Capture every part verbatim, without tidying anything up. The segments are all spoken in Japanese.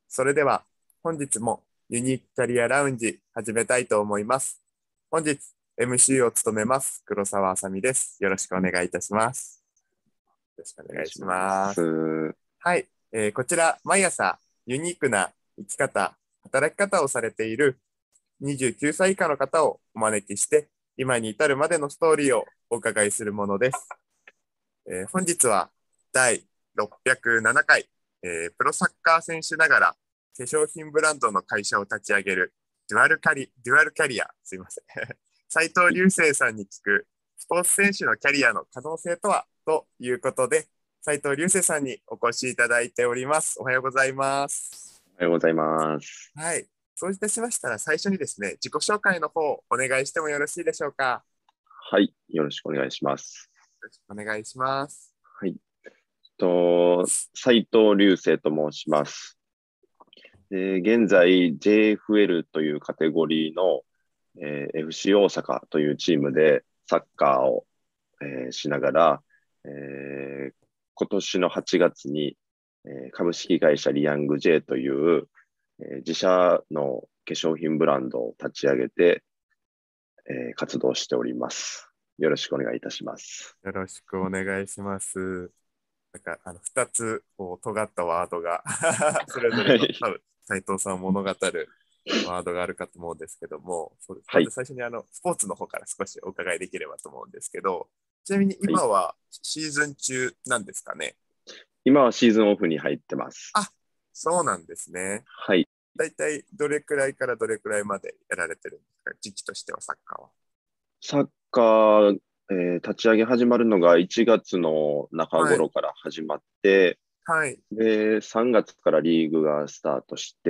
それでは本日もユニークキャリアラウンジ始めたいと思います。本日 エムシー を務めます黒沢あさみです。よろしくお願いいたします。よろしくお願いします。はい、えー、こちら毎朝ユニークな生き方、働き方をされているにじゅうきゅうさい以下の方をお招きして今に至るまでのストーリーをお伺いするものです。えー、本日はだいろっぴゃくななかい、えー、プロサッカー選手ながら化粧品ブランドの会社を立ち上げるデュアルキャリ、デュアルキャリア、すいません。斉藤隆生さんに聞くスポーツ選手のキャリアの可能性とはということで、斉藤隆生さんにお越しいただいております。おはようございます。 おはようございます。 はい。そういたしましたら最初にですね、自己紹介の方お願いしてもよろしいでしょうか。 はい、よろしくお願いします。 よろしくお願いします。 はい。と斉藤隆生と申します。で現在 ジェイエフエル というカテゴリーの、えー、エフシー 大阪というチームでサッカーを、えー、しながら、えー、今年のはちがつに、えー、株式会社リヤング J という、えー、自社の化粧品ブランドを立ち上げて、えー、活動しております。よろしくお願いいたします。 よろしくお願いします。なんかあのふたつこう尖ったワードがそれぞれの多分斉藤さんを物語るワードがあるかと思うんですけども、そうです。まず最初にあのスポーツの方から少しお伺いできればと思うんですけど、ちなみに今はシーズン中なんですかね。 はい、今はシーズンオフに入ってます。 あ、そうなんですね。 はい。 だいたいどれくらいからどれくらいまでやられてるんですか、時期としてはサッカーは。 サッカー、えー、立ち上げ始まるのがいちがつの中頃から始まって、 はい、 で、さんがつからリーグがスタートして、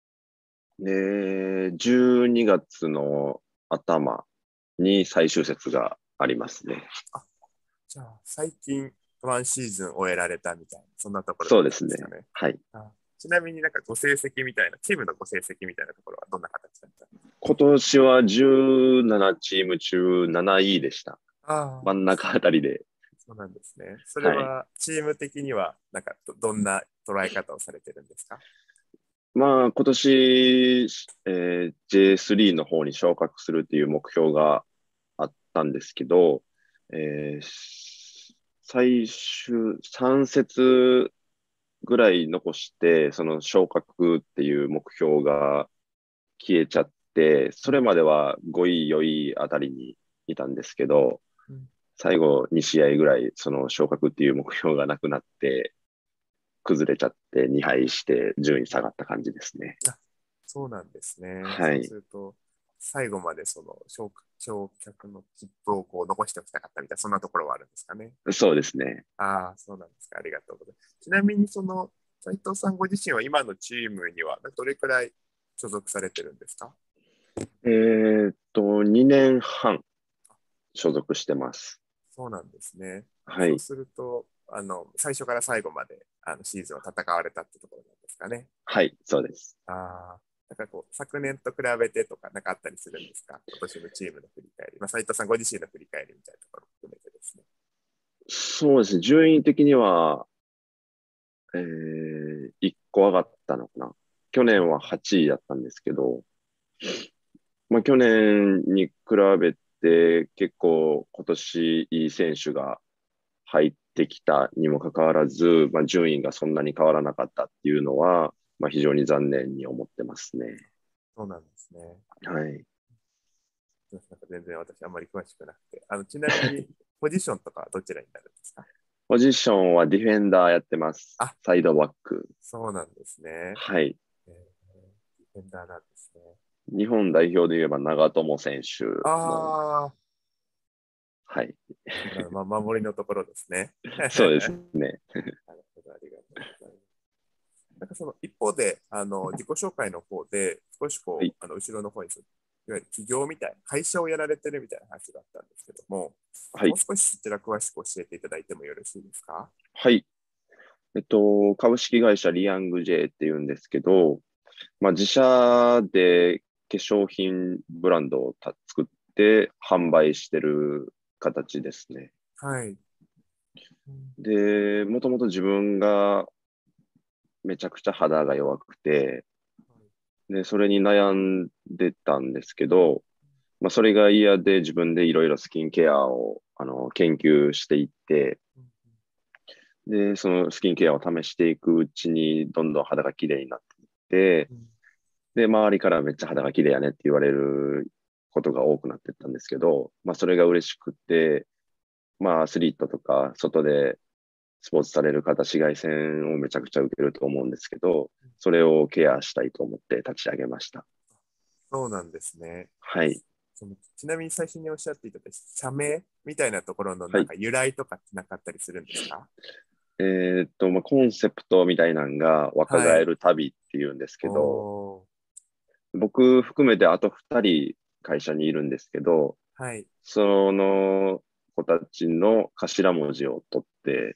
で、じゅうにがつの頭に最終節がありますね。 あ、じゃあ最近ワンシーズン終えられたみたいな、そんなところそうですかね。 ですね。はい。 あ、ちなみになんかご成績みたいな、チームのご成績みたいなところはどんな形だったんですか？ 今年はじゅうななチーム中なないいでした。 ああ、 真ん中あたりで。 そうなんですね。それはい。 はチーム的にはなんか ど, どんな捉え方をされてるんですか？ まあ、今年、えー、ジェイスリー の方に昇格するっていう目標があったんですけど、えー、最終さん節ぐらい残して、その昇格っていう目標が消えちゃって、それまではごい、よいあたりにいたんですけど、 うん、 最後に試合ぐらい、その昇格っていう目標がなくなって、崩れちゃってにはいして順位下がった感じですね。 あ、そうなんですね。そうすはい。 ると、最後までその昇昇格の切符をこう残しておきたかったみたいな、そんなところはあるんですかね。 そうですね。 ああ、そうなんですか。ありがとうございます。ちなみに、その、斉藤さんご自身は今のチームにはどれくらい所属されてるんですか？ えーっと、にねんはん所属してます。 そうなんですね。 はい。 そうすると、あの、最初から最後まであのシーズンを戦われたってところなんですかね。 はい、そうです。 ああ、なんかこう、昨年と比べてとか、なんかあったりするんですか、今年のチームの振り返り。まあ、斉藤さんご自身の振り返りみたいなところも含めてですね。 そうですね。順位的には、えー、いっこ上がったのかな。去年ははちいだったんですけど、まあ、去年に比べて結構今年いい選手が入ってきたにもかかわらず、まあ、順位がそんなに変わらなかったっていうのは、まあ、非常に残念に思ってますね。 そうなんですね。 はい。 なんか全然私あんまり詳しくなくて。あの、ちなみに、ポジションとかはどちらになるんですか？ ポジションはディフェンダーやってます。 あ、 サイドバック。 そうなんですね。 はい。 えー、ディフェンダーなんですね。 日本代表で言えば長友選手の、 あはい。 あ、ま、守りのところですね。 そうですね。 なるほど、ありがとうございます。なんかその一方で、あの自己紹介の方で、少しこう、 はい。 あの後ろの方に、いわゆる企業みたいな、会社をやられてるみたいな話があったんですけども、 はい。 もう少しそちら詳しく教えていただいてもよろしいですか？ はい。えっと、株式会社リヤング J っていうんですけど、まあ、自社で化粧品ブランドをた作って販売してる形ですね。 はい。 で、もともと自分がめちゃくちゃ肌が弱くて、で、それに悩んでたんですけど、まあ、それが嫌で自分でいろいろスキンケアをあの研究していって、で、そのスキンケアを試していくうちに、どんどん肌が綺麗になっていって、で、周りからめっちゃ肌が綺麗やねって言われることが多くなっていったんですけど、まあ、それが嬉しくて、まあ、アスリートとか、外でスポーツされる方、紫外線をめちゃくちゃ受けると思うんですけど、それをケアしたいと思って立ち上げました。 そうなんですね。 はい。 そのちなみに最初におっしゃっていただいた社名みたいなところのはい。 なんか由来とかってなかったりするんですか？ えーっと、まあ、コンセプトみたいなのが若はい。 返る旅っていうんですけど、 おー。 僕含めてあとふたり会社にいるんですけど、 はい。 その子たちの頭文字を取って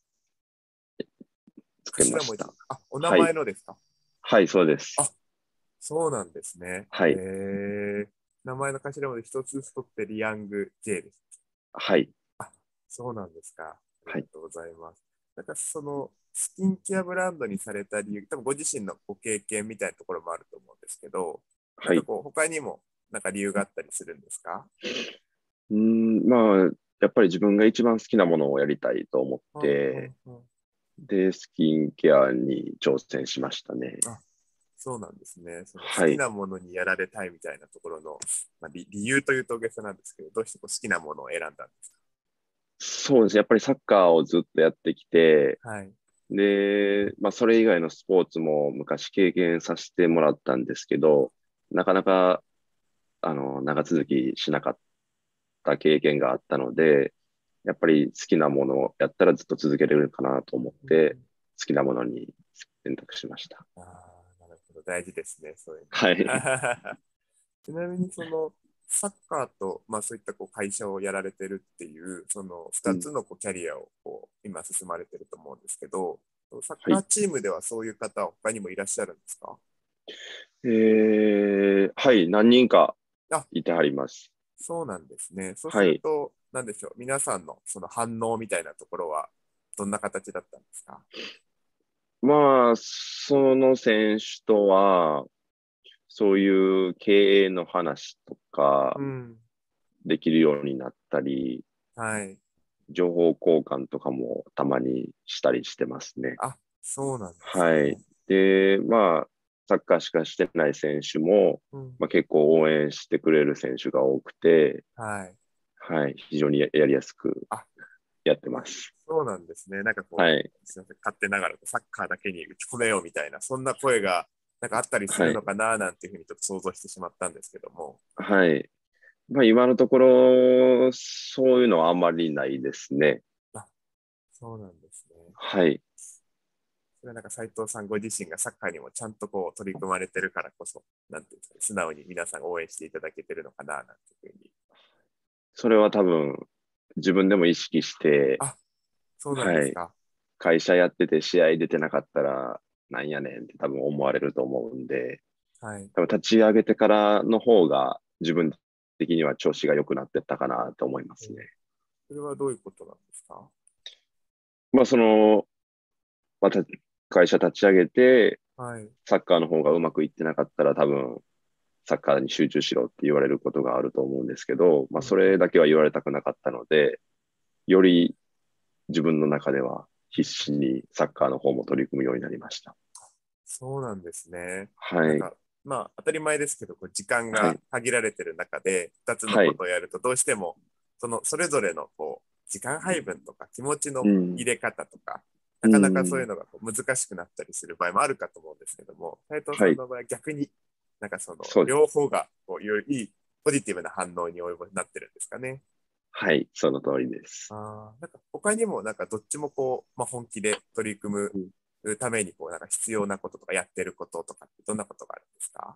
つけま頭文字。 した。 あ、お名はい。 前のですか？ はい、そうです。 あ、そうなんですね。 はい。 えー、名前の頭文字一つずつ取ってリヤング J です。 はい。 あ、そうなんですか。ありはい。 がとうございます。なんかそのスキンケアブランドにされた理由、多分ご自身のご経験みたいなところもあると思うんですけど、なんはい。 かこう他にもなんか理由があったりするんですか？ うーん、まあ、やっぱり自分が一番好きなものをやりたいと思っはんはて、 んはん。 で、スキンケアに挑戦しましたね。 あ、そうなんですね。その好はい。 きなものにやられたいみたいなところの、まあ、理理由というと大げさなんですけど、どうしてこう好きなものを選んだんですそうです。やっぱりサッカーをずっとやってきて、 か？はい。 で、まあ、それ以外のスポーツも昔経験させてもらったんですけど、なかなか、あの、長続きしなかった経験があったので、やっぱり好きなものをやったらずっと続けれるかなと思って、好きなものに選択しました。 ああ、なるほど。大事ですね。そういうはい。 の。ちなみにそのサッカーと、まあ、そういったこう会社をやられてるっていうその2 うん。 つのこうキャリアをこう今進まれてると思うんですけど、サッはい。 カーチームではそういう方は他にもいらっしゃるんですか？ えー、はい。何人かあ、 いてはります。 そうなんですね。そうすはい。 ると、なんでしょう、皆さんのその反応みたいなところはどんな形だったんですか？ まあ、その選手とは、そういう経営の話とかうん。 できるようになったり、 はい。 情報交換とかもたまにしたりしてますね。 あ、そうなんですはい。 ね。 で、まあ、サッカーしかしてない選手も、 うん。 まあ、結構応援してくれる選手が多くて、 はい。 はい。非常にややりやすくあ、 やってます。 そうなんですね。なんかこはい。 う、すみません、勝手ながらサッカーだけに打ち込めようみたいな、そんな声がなんかあったりすはい。 るのかななんていうふうにちょっと想像してしまったんですけども。 はい。まあ、今のところ、そういうのはあんまりないですね。 あ、そうなんですね。 はい。 それはなんか斉藤さんご自身がサッカーにもちゃんとこう取り組まれてるからこそ、なんていうんですかね、素直に皆さん応援していただけてるのかななんていうふうに。 それは多分、自分でも意識して、 あ、そうなんではい。 すか。 会社やってて試合出てなかったら、なんやねんって多分思われると思うんで、 はい。 多分立ち上げてからの方が自分的には調子が良くなってったかなと思いますね。 うん、それはどういうことなんですか？ まあその、また会社立ち上げて、 はい。 サッカーの方がうまくいってなかったら多分サッカーに集中しろって言われることがあると思うんですけど、まあそうんうん。 れだけは言われたくなかったので、より自分の中では必死にサッカーの方も取り組むようになりました。 そうなんですね。なはい。 んか、まあ、当たり前ですけど、こう時間がはい。 限られてる中で、ふたつのはい。 ことをやると、どうしても、その、それぞれの、こう、時間配分とか、気持ちのうん。 入れ方とか、なうかなかそういん。 うのがこう難しくなったりする場合もあるかと思うんですけども、斉藤はい。 さんの場合は逆に、なんかその、 そうです。 両方が、こう、よりいい、ポジティブな反応に及ぶなってるんですかね。 はい。その通りです。 ああ、なんか他にもなんかどっちもこう、まあ、本気で取り組うん、 むためにこうなんか必要なこととかやってることとかってどんなことがあるんですか？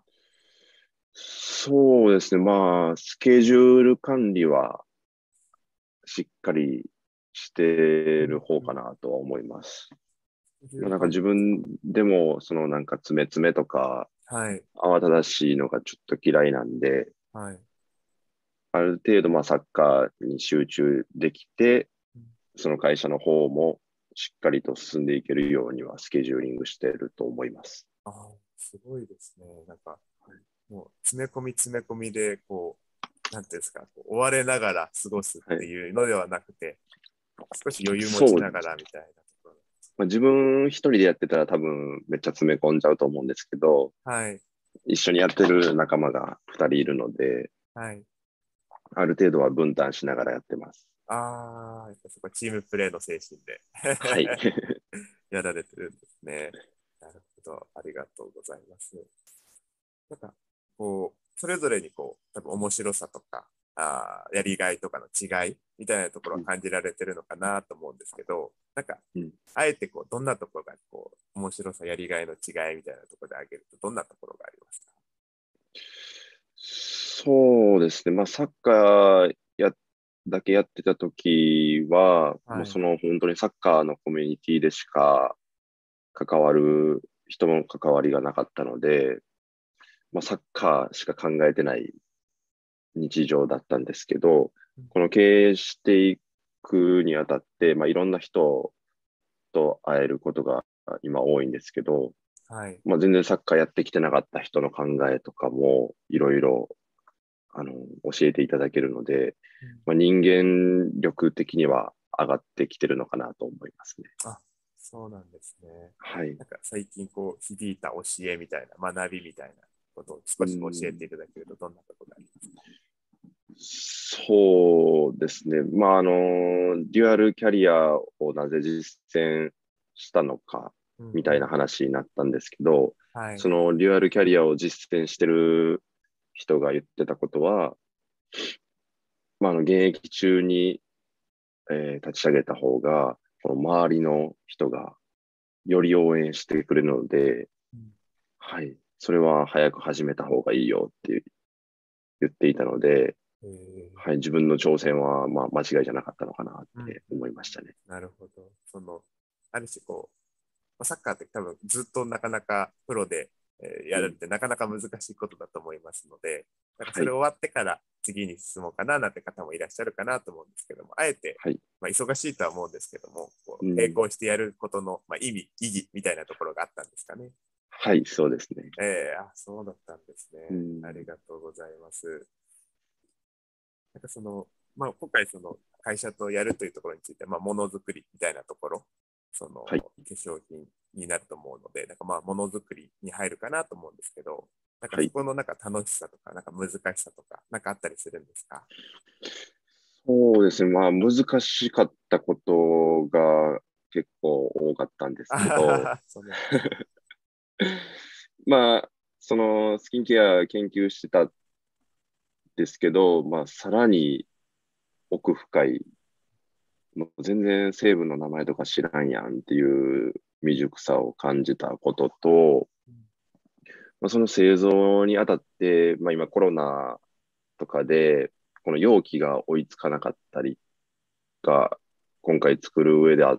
そうですね。まあ、スケジュール管理はしっかりしてうんる方うん。 かなとは思います。 スケジュールまあなんか管理ですか？ 自分でも、そのなんか詰め詰めとか、 はい、 慌ただしいのがちょっと嫌いなんで、 はい。 ある程度まあサッカーに集中できて、 うんその会社の方もしっかりと進んでいけるようにはスケジューリングしていると思います。 ああ、すごいですね。なんか、もう詰め込み詰め込みで、こう、なんていうんですか、こう追われながら過ごすってはい、 いうのではなくて、少し余裕持そう、 ちながらみたいなところ。 まあ、自分一人でやってたら多分めっちゃ詰め込んじゃうと思うんですけど、 はい、 一緒にやってる仲間がふたりいるので、 はい。 ある程度は分担しながらやってます。 ああ、やっぱそこチームプレーの精神ではい。 やられてるんですね。なるほど。ありがとうございます。なんか、こう、それぞれにこう、多分面白さとか、あやりがいとかの違いみたいなところは感じられてるのかなと思うんですけど、なんか、 うん、 あえてこう、どんなところがこう、面白さ、やりがいの違いみたいなところで挙げると、どんなところがありますか？ そうですね。まあ、サッカーや、だけやってた時は、もうはい。 その本当にサッカーのコミュニティでしか関わる人の関わりがなかったので、まあ、サッカーしか考えてない日常だったんですけど、この経営していくにあたって、まあ、いろんな人と会えることが今多いんですけど、 はい。 まあ、全然サッカーやってきてなかった人の考えとかもいろいろあの教えていただけるので、 うん、 まあ、人間力的には上がってきてるのかなと思いますね。 あ、そうなんですね。 はい。 なんか最近こう、響いた教えみたいな、学びみたいなことをう少し教えてん、 いただけると、どんなところがありますか？ そうですね。まあ、あの、デュアルキャリアをなぜ実践したのか、 うんうん。 みたいな話になったんですけど、 はい。 そのデュアルキャリアを実践してる人が言ってたことは、まあ、あの、現役中に、えー立ち上げた方が、この周りの人がより応援してくれるので、 うん、 はい、それは早く始めた方がいいよって言っていたので、 えーはい、自分の挑戦は、まあ、間違いじゃなかったのかなっうんうんて思いましたね。 うん、なるほど。その、ある種こう、まあサッカーって多分ずっとなかなかプロで、えーやうん、 るってなかなか難しいことだと思いますので、なんかそはい、 れ終わってから次に進もうかななんて方もいらっしゃるかなと思うんですけども、あえて、 はい、 まあ、忙しいとは思うんですけども、こう並うん、 行してやることの、まあ、意味、意義みたいなところがあったんですかね。 はい、そうですね。 えー、あ、そうだったんですね。 うん、 ありがとうございます。なんかその、まあ、今回その会社とやるというところについて、まあ、ものづくりみたいなところ、そのはい、 化粧品になると思うので、なんかまあ、ものづくりに入るかなと思うんですけど、なんかはい。 そこのなんか楽しさとか、なんか難しさとか、なんかあったりするんですか？ そうですね。まあ、難しかったことが結構多かったんですあけど、 ははそうなんですね。 まあ、そのスキンケア研究してたんですけど、まあ、さらに奥深い、もう全然成分の名前とか知らんやんっていう未熟さを感じたことと、まあ、その製造にあたって、まあ、今コロナとかで、この容器が追いつかなかったりが、今回作る上であって、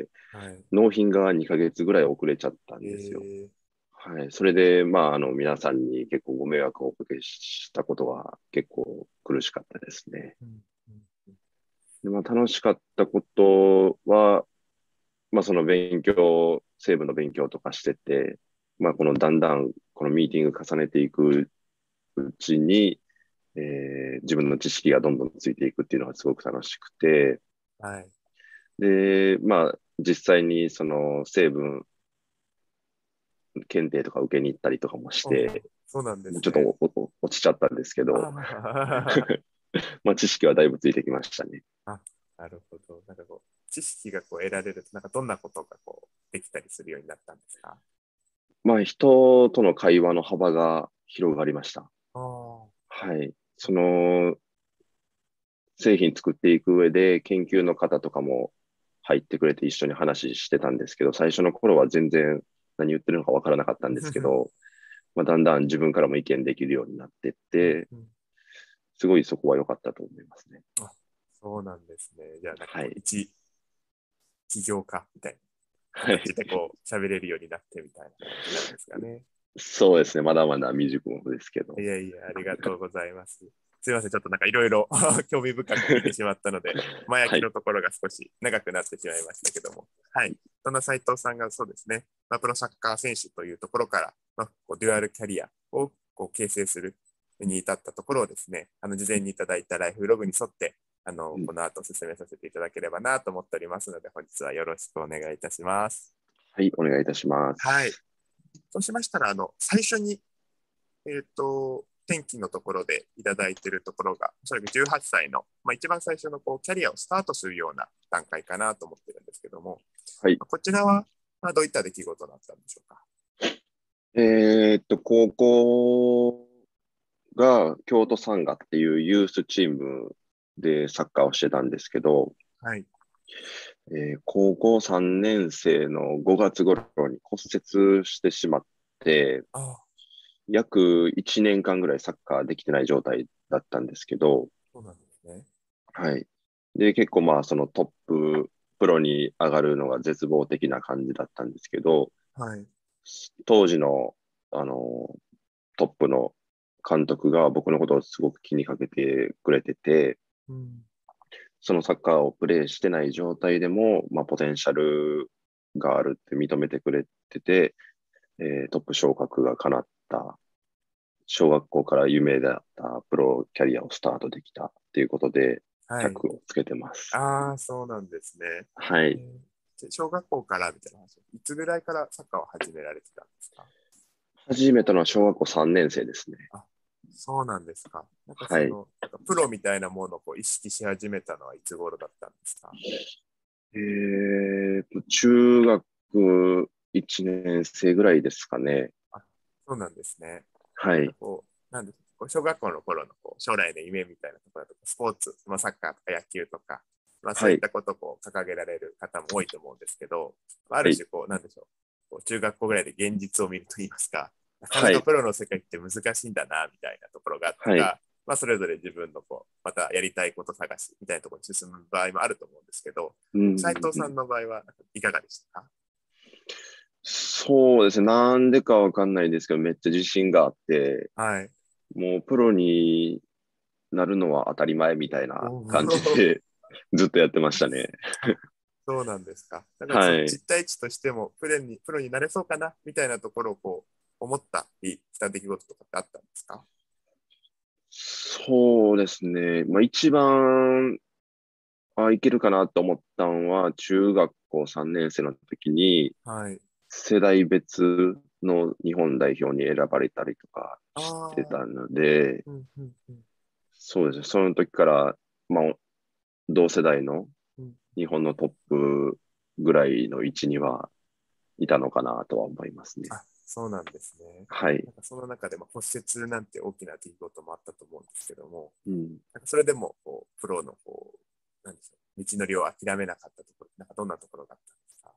はい。 納品がにかげつぐらい遅れちゃったんですよ。 えはい。それで、まあ、あの、皆さんに結構ご迷惑をおかけしたことは結構苦しかったですね。 ーうんうんうん、 で、まあ、楽しかったことは、まあ、その勉強、成分の勉強とかしてて、まあ、このだんだん、このミーティング重ねていくうちに、えー自分の知識がどんどんついていくっていうのがすごく楽しくて、 はい。 で、まあ、実際にその成分検定とか受けに行ったりとかもしお、 て、 そうなんですちょっとね。 おお落ちちゃったんですけど、 あまあ、知識はだいぶついてきましたね。 あ、なるほど。なんかこう、知識がこう得られると、なんかどんなことがこう、できたりするようになったんですか？ まあ、人との会話の幅が広がりました。 ああ、 はい。その、製品作っていく上で研究の方とかも入ってくれて一緒に話してたんですけど、最初の頃は全然何言ってるのかわからなかったんですけど、まあ、だんだん自分からも意見できるようになっていっうんて、 うん、 すごいそこは良かったと思いますね。 あ、そうなんですね。じゃあ、なんかこう、 はい。 一起業家みたいなはい。 形でこう、喋れるようになってみたいな感じなんですかね。 そうですね。まだまだ未熟者ですけど。 いやいや、ありがとうございます。 すみません、ちょっとなんかいろいろ興味深く聞いてしまったので、前はい。 焼きのところが少し長くなってしまいましたけども、はい。そんな斉藤さんがそうですね、まあ、プロサッカー選手というところから、まあ、こうデュアルキャリアをこう形成するに至ったところをですね、あの事前にいただいたライフログに沿って、あのこの後進めさせていただければなと思っておりますので、本日はよろしくお願いいたします。 はい、お願いいたしまはい。 す。 そうしましたら、あの最初に、えっ、と、天気のところでいただいているところが、おそらくじゅうはっさいの、まあ、一番最初のこうキャリアをスタートするような段階かなと思ってるんですけども、 はい。 こちらは、まあ、どういった出来事だったんでしょうか。 えーっと、高校が京都サンガっていうユースチームでサッカーをしてたんですけど、 はい。 えー高校さんねん生のごがつ頃に骨折してしまって、 ああ、 約いちねんかんぐらいサッカーできてない状態だったんですけど、 そうなんですね。 はい。で、結構まあそのトッププロに上がるのが絶望的な感じだったんですけど、 はい。 当時の、あの、トップの監督が僕のことをすごく気にかけてくれてて、 うん。 そのサッカーをプレーしてない状態でも、まあ、ポテンシャルがあるって認めてくれてて、えートップ昇格が叶った、小学校から夢だったプロキャリアをスタートできたっていうことで、 はい。 ひゃくをつけてます。 ああ、そうなんですね。 はい。 えー小学校からみたいな話、いつぐらいからサッカーを始められてたんですか？ 始めたのは小学校さんねん生ですね。 あ、そうなんですか。なんかはい。 その、なんかプロみたいなものをこう意識し始めたのはいつ頃だったんですか？ えーと、中学いちねん生ぐらいですかね。 あ、そうなんですね。なんかはい。 こう、なんですか、こう小学校の頃のこう将来の夢みたいなところとか、スポーツ、まあ、サッカーとか野球とか、まあ、そうはい。 いったことをこう掲げられる方も多いと思うんですけど、あはい。 る種こう、なんでしょう、こう中学校ぐらいで現実を見ると言いますか、なかなはい。 かプロの世界って難しいんだな、みたいなところがあったはい。 ら、まあ、それぞれ自分のこう、またやりたいこと探しみたいなところに進む場合もあると思うんですけど、 うんうん斉藤うん。 さんの場合はいかがでしたか？ そうですね。なんでかわかんないですけど、めっちゃ自信があって、 はい。 もうプロになるのは当たり前みたいなお感じー。 でずっとやってましたね。 あ、そうなんですか。なんかそのはい。 実対値としてもプロに、プロになれそうかなみたいなところをこう思ったりした出来事とかってあったんですか？ そうですね。まあ一番、あ、いけるかなと思ったのは、中学校さんねん生の時に、 はい。 世代別の日本代表に選ばれたりとかあしてたあ、 ので、 うんうんうんそうですね。その時から、まあ、同世代のうん。 日本のトップぐらいの位置にはいたのかなとは思いますね。 あ、そうなんですね。 はい。 なんかその中でも骨折なんて大きな出来事もあったと思うんですけども、 うん、 なんかそれでもこうプロのこう、なんでしょう、道のりを諦めなかったところ、なんかどんなところがあったんですか？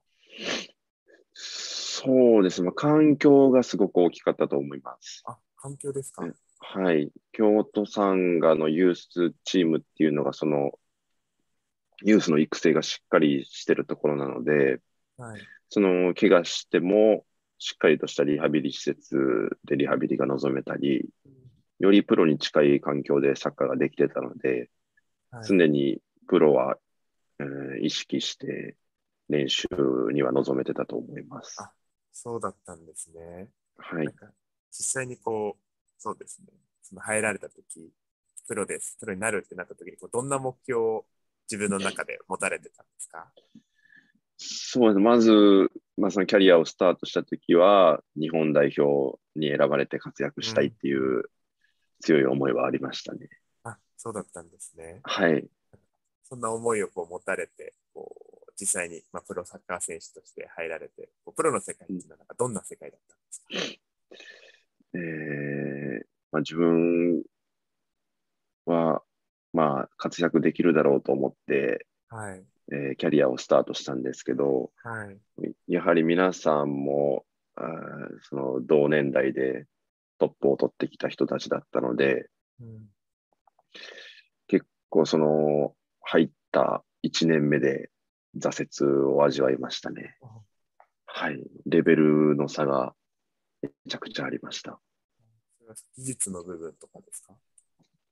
そうですね。まあ、環境がすごく大きかったと思います。 あ、環境ですか？ えはい。京都サンガのユースチームっていうのが、その、ユースの育成がしっかりしてるところなので、 はい。 その、怪我しても、しっかりとしたリハビリ施設でリハビリが望めたり、よりプロに近い環境でサッカーができてたので、 はい。 常にプロは、えー意識して練習には臨めてたと思います。 あ、そうだったんですね。 はい。 なんか、実際にこう、そうですね、その入られたとき、プロです、プロになるってなったときにこう、どんな目標を自分の中で持たれてたんですか？ そうです。まず、まあ、そのキャリアをスタートしたときは、日本代表に選ばれて活躍したいっうん、うん。 ていう強い思いはありましたね。 あ、そうだったんですね。 はい。 そんな思いをこう持たれて、こう実際に、まあ、プロサッカー選手として入られて、こうプロの世界っていうのはなんかどんな世界だったんですか？ えーまあ、自分は、まあ、活躍できるだろうと思って、 はい、 えーキャリアをスタートしたんですけど、 はい。 やはり皆さんも、あーその同年代でトップを取ってきた人たちだったので、 うん、 結構その入ったいちねんめで挫折を味わいましたね。はい。レベルの差がめちゃくちゃありました。 それは技術の部分とかですか？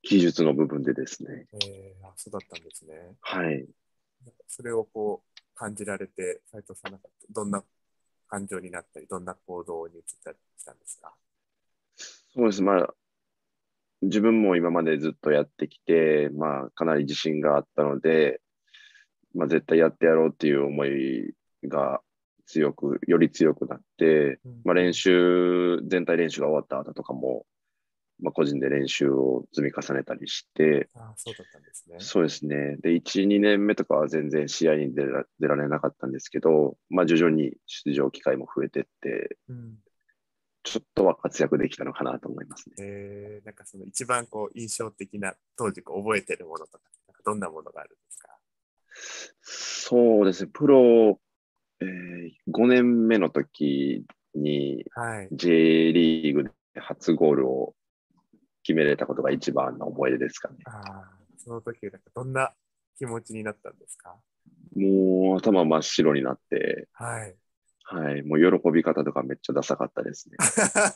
技術の部分でですね。 えー、あ、そうだったんですね。 はい。 それをこう感じられて、斉藤さんなんかどんな感情になったり、どんな行動に移ったりしたんですか？ そうです。まあ、自分も今までずっとやってきて、まあ、かなり自信があったので、まあ、絶対やってやろうっていう思いが強く、より強くなって、まあ、練うんうん、 習、全体練習が終わった後とかも、まあ、個人で練習を積み重ねたりして、 あ、そうだったんですね。 そうですね。で、いち、にねんめとかは全然試合に出ら、出られなかったんですけど、まあ、徐々に出場機会も増えてって、 うん、 ちょっとは活躍できたのかなと思いますね。 えー、なんかその一番こう印象的な当時こう覚えてるものとか、なんかどんなものがあるんですか？ そうですね。プロ、えー、ごねんめの時にはい。 J リーグで初ゴールを決めれたことが一番の思い出ですかね。 ああ、その時なんかどんな気持ちになったんですか？ もう頭真っ白になって、 はい。 はい、もう喜び方とかめっちゃダサかったですね。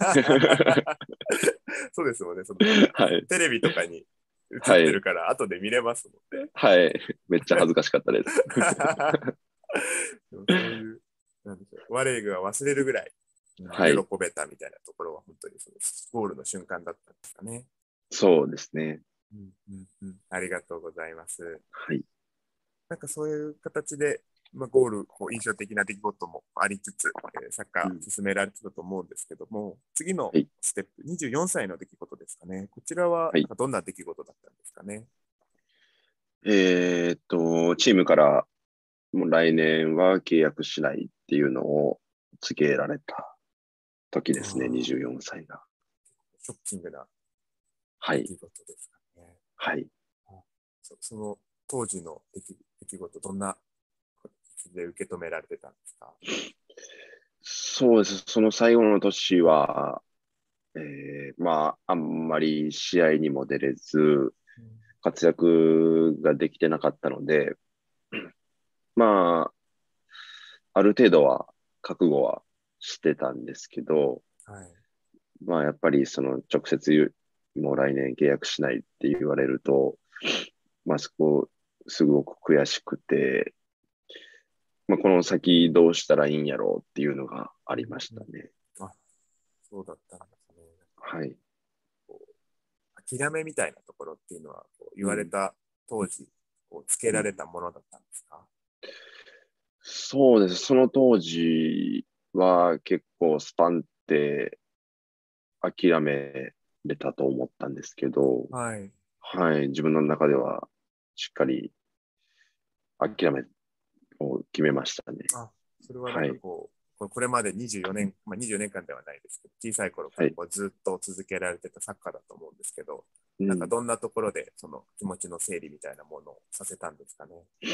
そうですもんね。そのなんかはい、 テレビとかに映っはい、 てるから後で見れますもんね。 はい、めっちゃ恥ずかしかったです。 でもそういう、なんでしょう、悪いが忘れるぐらい、うん、喜はい、 べたみたいなところは本当にそのゴールの瞬間だったんですかね。 そうですね。 うんうんうん、ありがとうございます。 はい、 なんかそういう形で、まあ、ゴール、こう印象的な出来事もありつつ、えーサッカうん、 ー進められてたと思うんですけども、次のはい、 ステップ、にじゅうよんさいの出来事ですかね。こちらははい。 なんかどんな出来事だったんですかね。 えーっと、チームからもう来年は契約しないっていうのを告げられた時ですね、 ああ、 にじゅうよんさいが。 ショッキングなはい、 出来事ですかね。 はい。 あ、そその当時の出来出来事、どんな形で受け止められてたんですか？ そうです。その最後の年は、えー、まあ、あんまり試合にも出れず、 うん、 活躍ができてなかったので、まあ、ある程度は覚悟はしてたんですけど、 はい。 まあ、やっぱりその直接言う、もう来年契約しないって言われると、まあ、そこ、すごく悔しくて、まあ、この先どうしたらいいんやろうっていうのがありましうんうん、 たね。 あ、そうだったんですね。 はい。 こう諦めみたいなところっていうのはこう言うん。 われた当時こうつけうん、 られたものだったんですか？ そうです。その当時は結構スパンって諦めれたと思ったんですけど、 はい。 はい。自分の中ではしっかり諦めを決めましたね。 あ、それはなんはい。 かこう、これこれまでにじゅうよねん、まあ、にじゅうよねんかんではないですけど、小さい頃かはい。 らこうずっと続けられてたサッカーだと思うんですけど、なんかうん。 どんなところでその気持ちの整理みたいなものをさせたんですかね。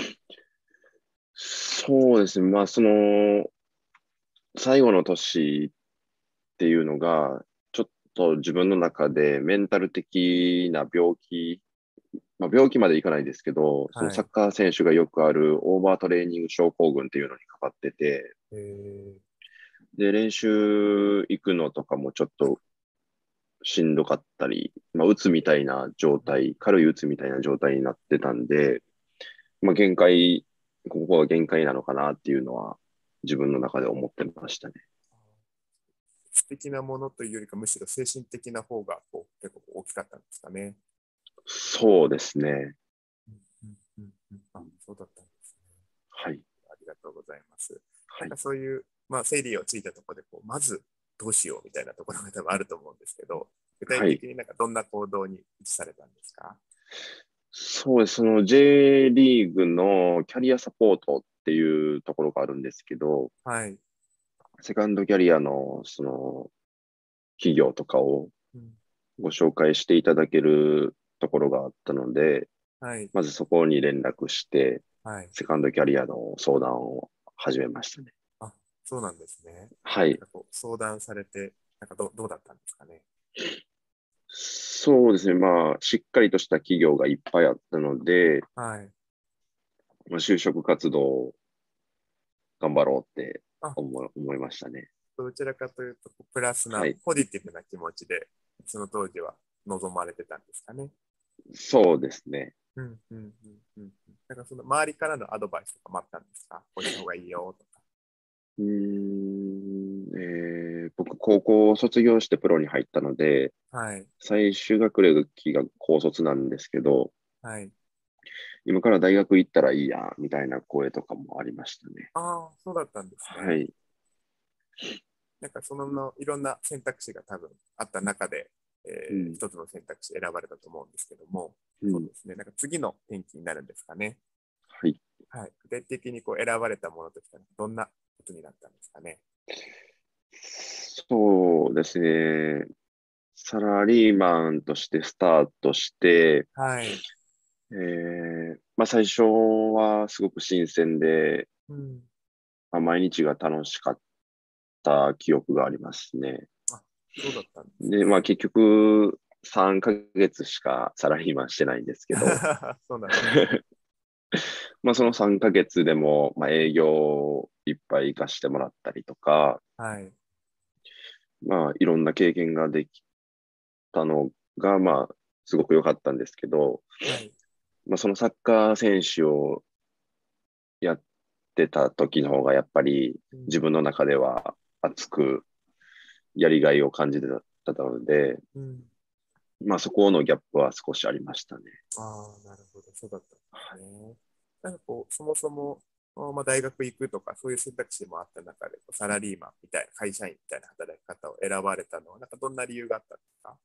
そうですね。まあ、その、最後の年っていうのが、ちょっと自分の中でメンタル的な病気、まあ、病気までいかないですけど、そのはい。 サッカー選手がよくあるオーバートレーニング症候群っていうのにかかってて、 えー、 で、練習行くのとかもちょっとしんどかったり、まあ、うつみたいな状態、軽いうつみたいな状態になってたんで、まあ、限界、ここが限界なのかなっていうのは自分の中で思ってましたね。 素敵なものというよりか、むしろ精神的な方がこう結構大きかったんですかね。 そうですね。 うんうんうんうん、あ、そうだったんですね。 はい。 ありがとうございます。なんかはい。 そういう、まあ、整理をついたところでこう、まずどうしようみたいなところが多分あると思うんですけど、具体はい。 的になんかどんな行動に移されたんですか？ そうです。その J リーグのキャリアサポートっていうところがあるんですけど、 はい。 セカンドキャリアのその企業とかをうん、 ご紹介していただけるところがあったので、 はい。 まずそこに連絡して、 はい。 セカンドキャリアの相談を始めましたね。 あ、そうなんですね。 はい。 なんかこう相談されて、なんかどどうだったんですかね。 そうですね。まあ、しっかりとした企業がいっぱいあったので、 はい。 まあ、就職活動を頑張ろうってあ、 思い、思いましたね。 どちらかというと、プラスな、 はい。 ポジティブな気持ちで、その当時は望まれてたんですかね。 そうですね。 うんうんうんうん。なんかその周りからのアドバイスとかもあったんですか？こうした方がいいよとか。 うーん、えー僕、高校を卒業してプロに入ったので、 はい。 最終学歴が高卒なんですけど、 はい。 今から大学行ったらいいや、みたいな声とかもありましたね。 ああ、そうだったんですね。 はい。 なんかそののいろんな選択肢が多分あった中で、えー、 うん。 一つの選択肢選ばれたと思うんですけども、 うん。 そうですね。なんか次の転機になるんですかね。 はい。 はい。具体的にこう選ばれたものとしてはどんなことになったんですかね。 そうですね。サラリーマンとしてスタートして、 はい。 えーまあ、最初はすごく新鮮で、 うん。 まあ、毎日が楽しかった記憶がありますね。 あ、そうだったんですで、まあね。 結局さんかげつしかサラリーマンしてないんですけど、 そうなんですね。 まあそのさんかげつでも、まあ、営業をいっぱい行かしてもらったりとか、 はい。 まあいろんな経験ができたのが、まあすごく良かったんですけど、 はい。 まあそのサッカー選手をやってた時の方がやっぱりうん。 自分の中では熱くやりがいを感じてたので、 うん。 まあそこのギャップは少しありましたね。 ああ、なるほど。そうだったんですね。なんかこう、そもそも、まあ、大学行くとか、そういう選択肢もあった中で、サラリーマンみたいな、会社員みたいな働き方を選ばれたのは、なんかどんな理由があったんですか？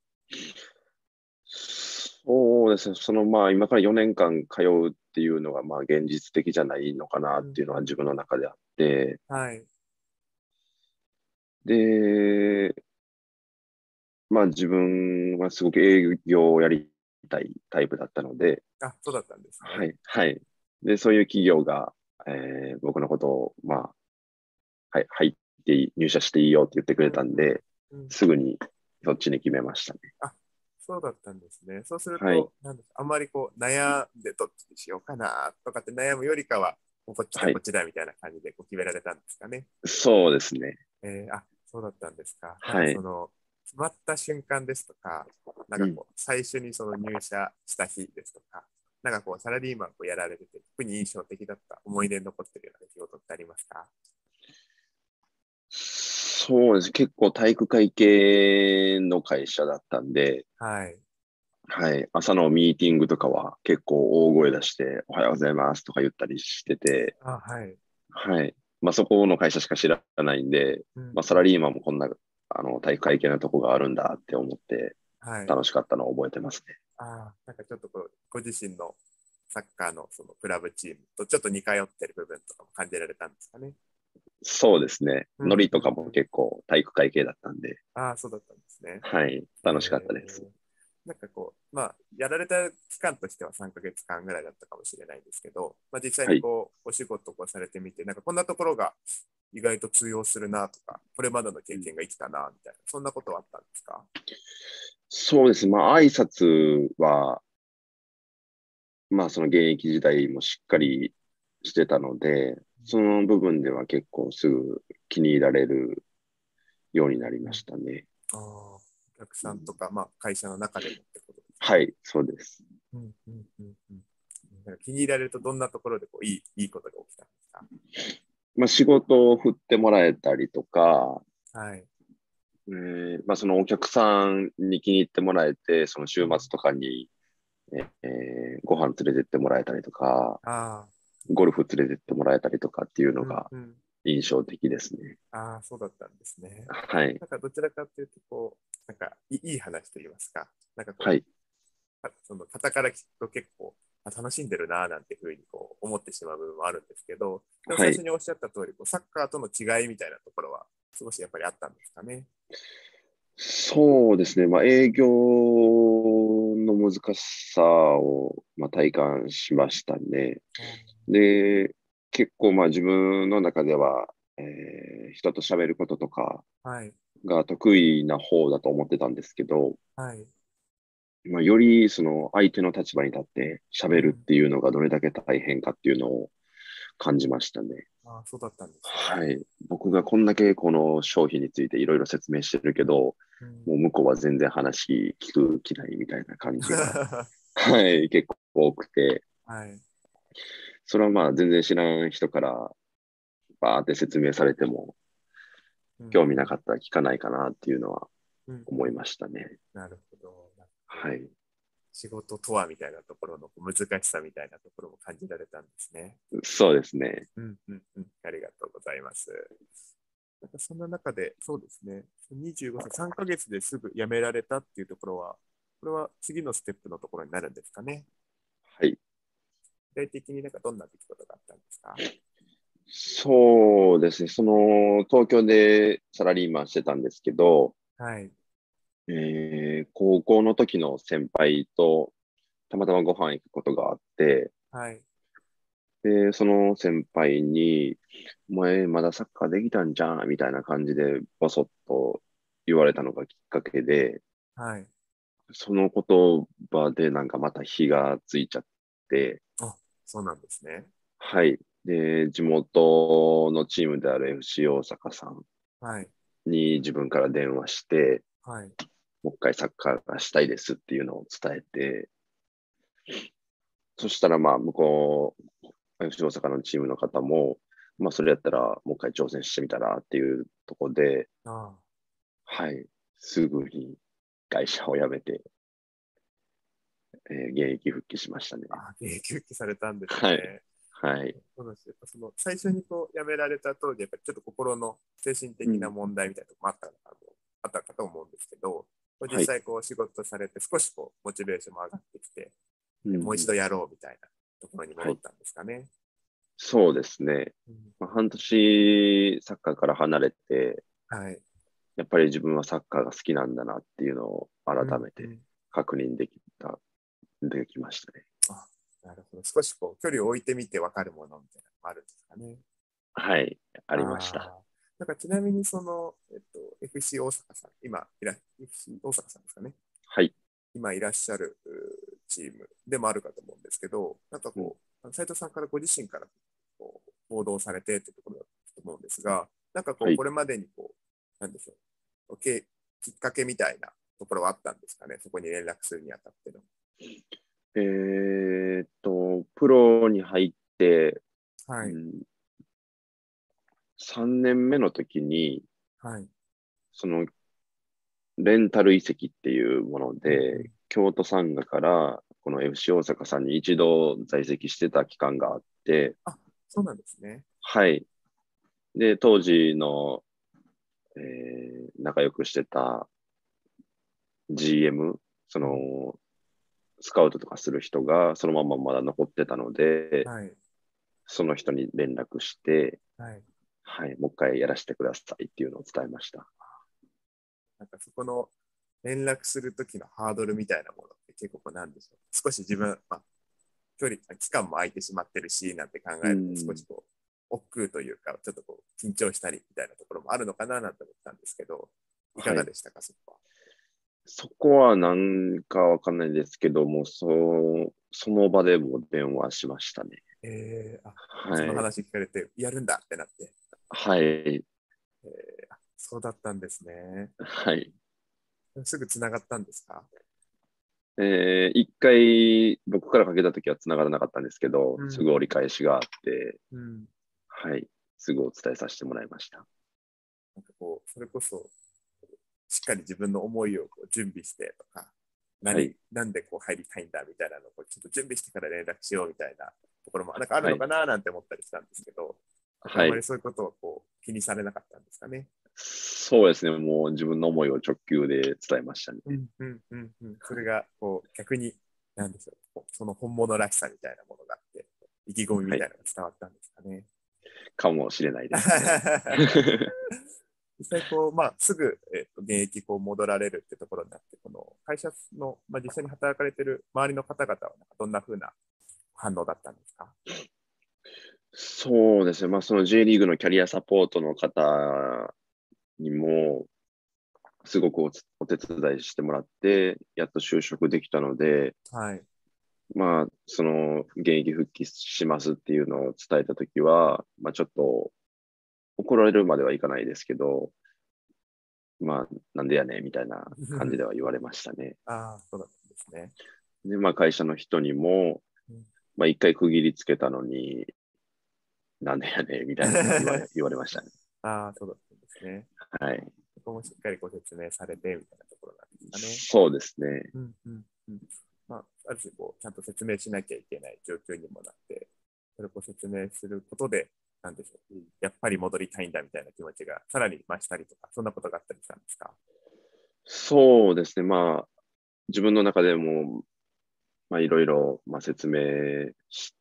そうですね。そのまあ今からよねんかん通うっていうのがまあ現実的じゃないのかなうんっていうのはうん。 自分の中であって、 はい。 で、まあ自分はすごく営業をやりたいタイプだったので、 あ、そうだったんですね。 はい、はい。で、そういう企業が、えー僕のことを、まあ、はい、入っていい、入社していいよって言ってくれうんうんたんで、 うん。 すぐにそっちに決めましたね。 あ、そうだったんですね。そうするはい、 と、なんですか、あんまりこう、悩んでどっちにしようかなとかって悩むよりかは、もうこっちだはい。 こっちだみたいな感じでこう決められたんですかね。 そうですね。 えー、あ、そうだったんですか。なんかはい。 その、決まった瞬間ですとか、なんうん。 かこう、最初にその入社した日ですとか、なんかこう、サラリーマンをやられてて、特に印象的だった思い出に残ってるような出来事ってありますか？ そうです。結構体育会系の会社だったんで、 はい。 はい。朝のミーティングとかは結構大声出して、おはようございますとか言ったりしてて、 あ、はい。 はい。まあそこの会社しか知らないんで、まあサラうんうん。 リーマンもこんな、あの、体育会系なとこがあるんだって思ってはい。 楽しかったのを覚えてますね。 あ、なんかちょっとこう、ご自身のサッカーのそのクラブチームとちょっと似通ってる部分とかも感じられたんですかね。 そうですね。 うんうんノリとかもうん。 結構体育会系だったんで、 ああ、そうだったんですね。 はい。楽しかったです。 えー、なんかこう、まあ、やられた期間としてはさんかげつかんぐらいだったかもしれないんですけど、まあ、実際はい。 にこう、お仕事をされてみて、なんかこんなところが意外と通用するなとか、これまでの経験が生きたな、みたいな、そんなことはあったんですか？ そうですね。まあ挨拶は、まあその現役時代もしっかりしてたので、その部分では結構すぐ気に入られるようになりまうん、 したね。 ああ、お客さんとか、まあ、会社の中でもってことですか？ はい、そうです。 うんうんうんうん。なんか気に入られるとどんなところでこういいいいことが起きたんですか？ まあ仕事を振ってもらえたりとか、 はい。 えーまあそのお客さんに気に入ってもらえて、その週うん、 末とかに、えーご飯連れてってもらえたりとか、 ああ、 ゴルフ連れてってもらえたりとかっていうのうんがうん。 印象的ですね。 ああ、そうだったんですね。 はい。 なんかどちらかというと、こう、なんかいいい話と言いますか、なんかこはい。 う、かその方から聞くと結構、あ、楽しんでるなぁなんていうふうにこう思ってしまう部分もあるんですけど、でもはい。 最初におっしゃった通り、こうサッカーとの違いみたいなところは少しやっぱりあったんですかね。 そうですね。まあ、営業の難しさを、まあ、体感しましたね。で、結構まあ自分の中では、えー人と喋ることとかはい、 が得意な方だと思ってたんですけど、 はい。 まあ、よりその相手の立場に立って喋るうん。 っていうのがどれだけ大変かっていうのを感じましたね。 あ、そうだったんですね。 はい。僕がこんだけこの商品についていろいろ説明してるけど、 うん。 もう向こうは全然話聞く気ないみたいな感じがはい、結構多くて、 はい。 それはまあ全然知らん人からバーって説明されてもうん、 興味なかったら聞かないかなっていうのはうん、うん。 思いましたね。 なるほど。なんかこうはい。 仕事とはみたいなところの難しさみたいなところも感じられたんですね。 そうですね。 うん、うん、うん。ありがとうございます。なんかそんな中で、そうですね。にじゅうごさい、さんかげつですぐ辞められたっていうところは、これは次のステップのところになるんですかね。 はい。 具体的になんかどんな出来事があったんですか？ そうですね。その、東京でサラリーマンしてたんですけど、 はい。 えー高校の時の先輩とたまたまご飯行くことがあって、 はい。 で、その先輩に、お前まだサッカーできたんじゃんみたいな感じでボソッと言われたのがきっかけで、 はい。 その言葉でなんかまた火がついちゃって、 あ、そうなんですね。 はい。で、地元のチームである エフシー 大阪さんはい。 に自分から電話して、 はい。 もう一回サッカーがしたいですっていうのを伝えて、そしたらまあ向こう、エフシー 大阪のチームの方も、まあそれやったらもう一回挑戦してみたらっていうところで、 あはい、すぐに会社を辞めて、えー現役復帰しましたね。 あ、現役復帰されたんですはい、 ね。 はい。 そうなんですよ。やっぱその最初にこう辞められた当時、やっぱりちょっと心の精神的なうん、 問題みたいなところもあったのかとあったかと思うんですけど、こう実はい。 際こう仕事されて少しこうモチベーションも上がってきて、 うん、 もう一度やろうみたいなところにはい。 戻ったんですかね。 そうですね。 うん、 まあ、半年サッカーから離れて、 はい。 やっぱり自分はサッカーが好きなんだなっていうのをうん、 改めてうん。 確認できた、できましたね。 あ、なるほど。少しこう距離を置いてみて分かるものみたいなのもあるんですかね。 はい、ありました。 ああ。なんかちなみにその、えっと、エフシー 大阪さん、今いら、エフシー 大阪さんですかね。 はい。 今いらっしゃるチームでもあるかと思うんですけど、なんかうん、 こう、斉藤さんからご自身からこう報道されてってところだと思うんですが、なんかこう、 はい。 これまでにこう、なんでしょう、きっかけみたいなところはあったんですかね、そこに連絡するにあたっての。 えーっと、プロに入って、 はい、 うん、さんねんめの時に、 はい。 そのレンタル移籍っていうものうんうで、 ん、 京都サンガからこの エフシー 大阪さんに一度在籍してた期間があって、 あ、そうなんですね。 はい。で、当時の、えー仲良くしてた ジーエム、そうん、 の、スカウトとかする人がそのまままだ残ってたので、 はい、 その人に連絡して、 はい。 はい、もう一回やらせてくださいっていうのを伝えました。 なんかそこの連絡するときのハードルみたいなものって結構なんでしょう。少し自分、まあ、距離、期間も空いてしまってるし、なんて考うえると少ん、 しこう、億劫というか、ちょっとこう、緊張したりみたいなところもあるのかななんて思ったんですけど、いかはい。 がでしたか、そこは。 そこはなんかわかんないですけども、そ、その場でも電話しましたね。 えー、あ、そのはい。 話聞かれて、やるんだってなって、 はい。 えー、あそうだったんですね。 はい。 すぐ繋がったんですか？ えー、一回僕からかけたときは繋がらなかったんですけど、 うん、 すぐ折り返しがあって、 うん。 はい。すぐお伝えさせてもらいました。 なんかこう、それこそ、しっかり自分の思いをこう準備してとか、何、 はい。 なんでこう入りたいんだみたいなのをこうちょっと準備してから連絡しようみたいなところもなんかあるはい。 のかななんて思ったりしたんですけど、なんかあはい。 まりそういうことをこう気にされなかったんですかね。 そうですね。もう自分の思いを直球で伝えましたね。 うんうんうんうん。それはい。 がこう逆に、なんでしょう、その本物らしさみたいなものがあって、意気込みみはい。 たいなのが伝わったんですかね。 かもしれないですね。 実際こう、まあ、すぐ、えっと、現役こう戻られるってところになって、この会社の、まあ、実際に働かれてる周りの方々はなんかどんな風な反応だったんですか？ そうですね。まあ、その J リーグのキャリアサポートの方にも、すごくおつお手伝いしてもらって、やっと就職できたので、 はい。 まあ、その、現役復帰しますっていうのを伝えたときは、まあ、ちょっと怒られるまではいかないですけど、まあ、なんでやねんみたいな感じでは言われましたね。 ああ、そうだったんですね。 で、まあ会社の人にも、 うんまあ一回区切りつけたのに、なんでやねんみたいなの言われ、言われましたね。 ああ、そうだったんですね。 はい。 そこもしっかりご説明されてみたいなところなんですかね。 そうですね。 うんうんうん。まあ、ある種こう、ちゃんと説明しなきゃいけない状況にもなって、それをこう説明することで、なんでしょう、やっぱり戻りたいんだみたいな気持ちがさらに増したりとか、そんなことがあったりしたんですか？ そうですね。まあ、自分の中でも、まあいろいろ、まあ、説明して、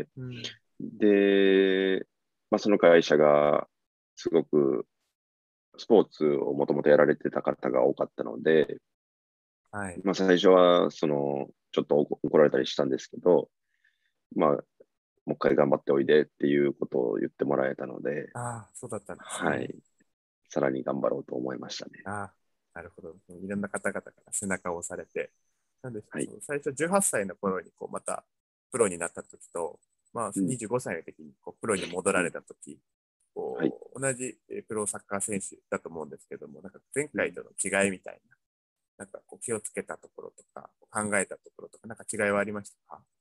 うん。 で、まあその会社がすごくスポーツをもともとやられてた方が多かったので、 はい。 まあ最初は、その、ちょっと怒怒られたりしたんですけど、まあ、もう一回頑張っておいでっていうことを言ってもらえたので、 ああ、そうだったんですね。 はい。さらに頑張ろうと思いましたね。 ああ、なるほど。いろんな方々から背中を押されて、なんでしょう、 はい。 その最初じゅうはっさいの頃にこうまたプロになった時と、まあ、 うん。 にじゅうごさいの時にこうプロに戻られうん。 た時、 はい。 こう同じえープロサッカー選手だと思うんですけども、なんか前うん。 回との違いみたいな、なんかこう気をつけたところとか、考えたところとか、なんか違いはありましたか？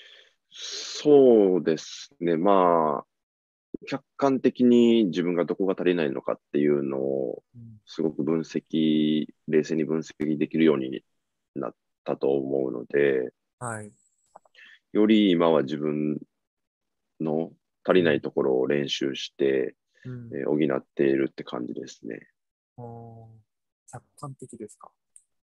そうですね。まあ、客観的に自分がどこが足りないのかっていうのを、 うん、 すごく分析、冷静に分析できるようになったと思うので、 はい。 より今は自分の足うん。 りないところを練習して、 うん。 えー補っているって感じですね。 おー、客観的ですか？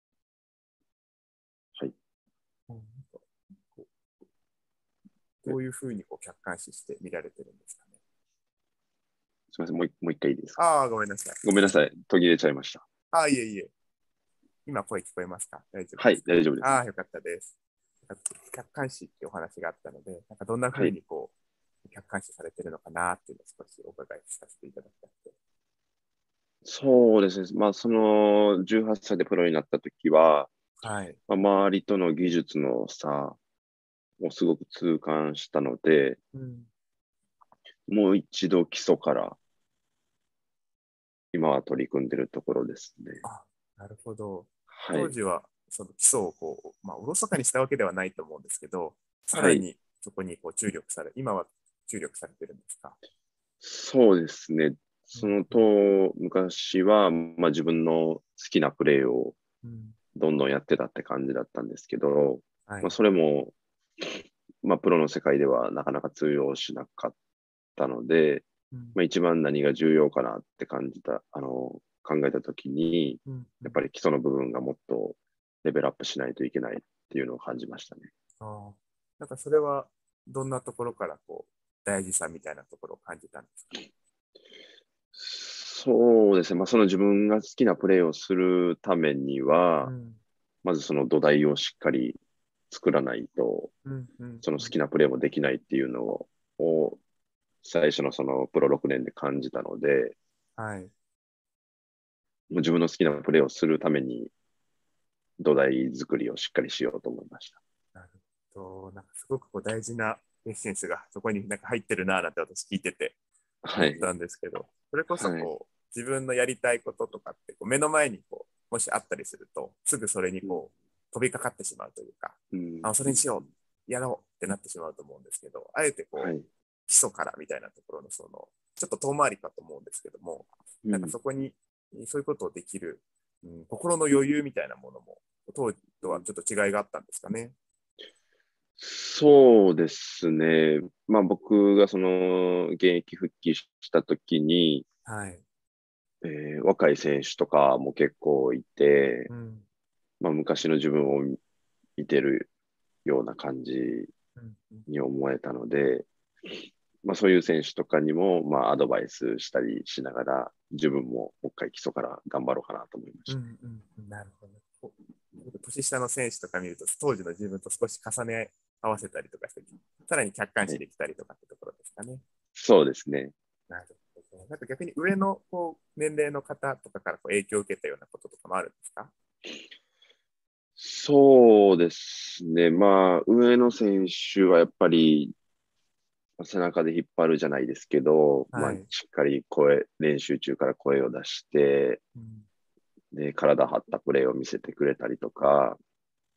はい。 うん、こうどういうふうにこう客観視して見られてるんですかね？ すみません。もう一もう一回いいですか？ ああ、ごめんなさい。 ごめんなさい。途切れちゃいました。 ああ、いえいえ。今声聞こえますか？大丈夫はい。 ですか？ 大丈夫です。 ああ、よかったです。客観視っていうお話があったので、なんかどんなふはい。 うにこう、客観視されてるのかなっていうのを少しお伺いさせていただきたくて。 そうですね。まあ、そのじゅうはっさいでプロになった時は、 はい。 まあ、周りとの技術の差をすごく痛感したので、 うん。 もう一度基礎から今は取り組んでるところですね。 あ、なるほど。 はい。 当時は、その基礎をこう、まあ、おろそかにしたわけではないと思うんですけど、さはい。 らにそこにこう注力され、今は注力されてるんですか？ そうですね。 うん。 そのと、昔は、まあ自分の好きなプレーをうん。 どんどんやってたって感じだったんですけど、まあはい。 それも、まあプロの世界ではなかなか通用しなかったので、 うん。 まあ一番何が重要かなって感じた、あの、考えたときに、 うん。うん。 やっぱり基礎の部分がもっとレベルアップしないといけないっていうのを感じましたね。 ああ。なんかそれは、どんなところからこう、大事さみたいなところを感じたんですかね？ そうですね。まあその自分が好きなプレーをするためには、 うん。 まずその土台をしっかり作らないと、 うん。うん。 その好うん。 きなプレーもできないっていうのを、最初のそのプロろくねんで感じたので、 はい。 もう自分の好きなプレーをするために土台作りをしっかりしようと思いました。 なるほど。なんかすごくこう大事なエッセンスがそこになんか入ってるなぁなんて私聞いててはい。 思ったんですけど、それこそはい。 こう自分のやりたいこととかってこう目の前にこうもしあったりすると、すぐそれにうん。 こう飛びかかってしまうというか、 うん。 あ、それにしよう、やろうってなってしまうと思うんですけど、あえてこうはい。 基礎からみたいなところのその、ちょっと遠回りかと思うんですけども、なんかうん。 そこにそういうことをできる、うん、心の余裕みたいなものも当時とはちょっと違いがあったんですかね？ そうですね。まあ僕がその現役復帰した時に、 はい。 えー若い選手とかも結構いて、 うん。 まあ昔の自分を見てるような感じうん。うん。 に思えたので、まあそういう選手とかにも、まあアドバイスしたりしながら、自分ももう一回基礎から頑張ろうかなと思いました。 うん。うん。なるほど。こう年下の選手とか見ると、当時の自分と少し重ね合わせたりとかして、さらに客観はい。 視できたりとかってところですかね？ そうですね。 なるほど。なんか逆に上のこう年齢の方とかからこう影響を受けたようなこととかもあるんですか？ そうですね。まあ、上野選手はやっぱり背中で引っ張るじゃないですけど、まあ、 はい。 しっかり声、練習中から声を出して、 うん。 で、体張ったプレーを見せてくれたりとか、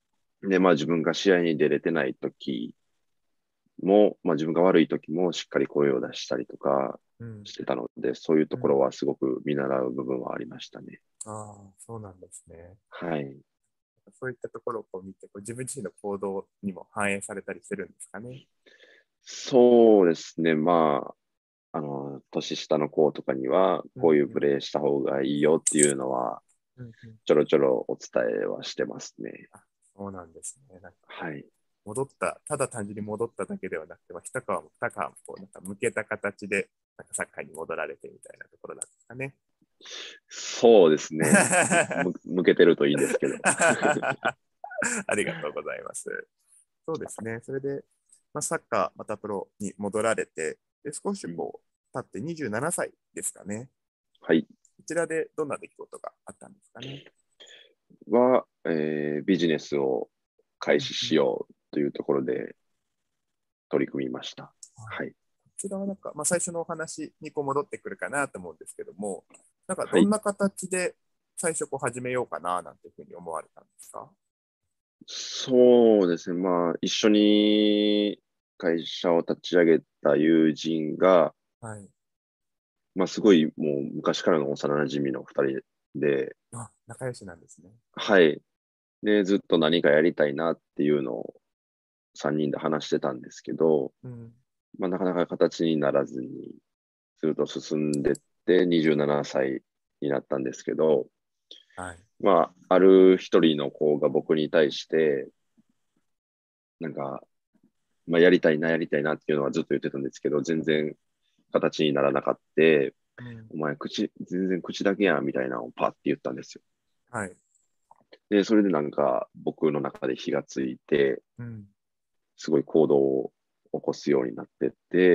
で、まあ自分が試合に出れてない時も、まあ自分が悪い時もしっかり声を出したりとかうん。 してたので、そういうとうん。 ころはすごく見習う部分はありましたね。 ああ、そうなんですね。 はい。 そういったところをこう見て、こう自分自身の行動にも反映されたりしてるんですかね。 そうですね。まあ、あの、年下の子とかには、 うん。 こういううん。 プレーした方がいいよっていうのは、 うん。うん。 ちょろちょろお伝えはしてますね。 あ、そうなんですね。なんかこう、 はい。 戻った、ただ単純に戻っただけではなくて、まあ、一皮も二皮もこう、なんか向けた形で、なんかサッカーに戻られてみたいなところなんですかね。 そうですね。む、向けてるといいんですけど。 ありがとうございます。そうですね。それで、まあ、サッカー、またプロに戻られて、で少しうん、 こう、経ってにじゅうななさいですかね。 はい。 こちらでどんな出来事があったんですかね。 は、えービジネスを開始うんうん。 しようというところで取り組みました。 はい、 はい。 こちらはなんか、まあ、最初のお話にこう戻ってくるかなと思うんですけども、なんかはい。 どんな形で最初こう始めようかななんていうふうに思われたんですか？ そうですね。まあ、一緒に会社を立ち上げた友人が、 はい。 まあ、すごいもう昔からの幼馴染の二人で、 あ、仲良しなんですね。 はい。で、ずっと何かやりたいなっていうのを三人で話してたんですけど、 うん。 まあ、なかなか形にならずに、ずっと進んでってにじゅうななさいになったんですけど、 はい。 まあ、ある一人の子が僕に対して、なんか、まあ、やりたいな、やりたいなっていうのはずっと言ってたんですけど、全然形にならなかった。 うん。 お前、口、全然口だけやん、みたいなのをパッて言ったんですよ。 はい。 で、それでなんか僕の中で火がついて、 うん。 すごい行動を起こすようになってって、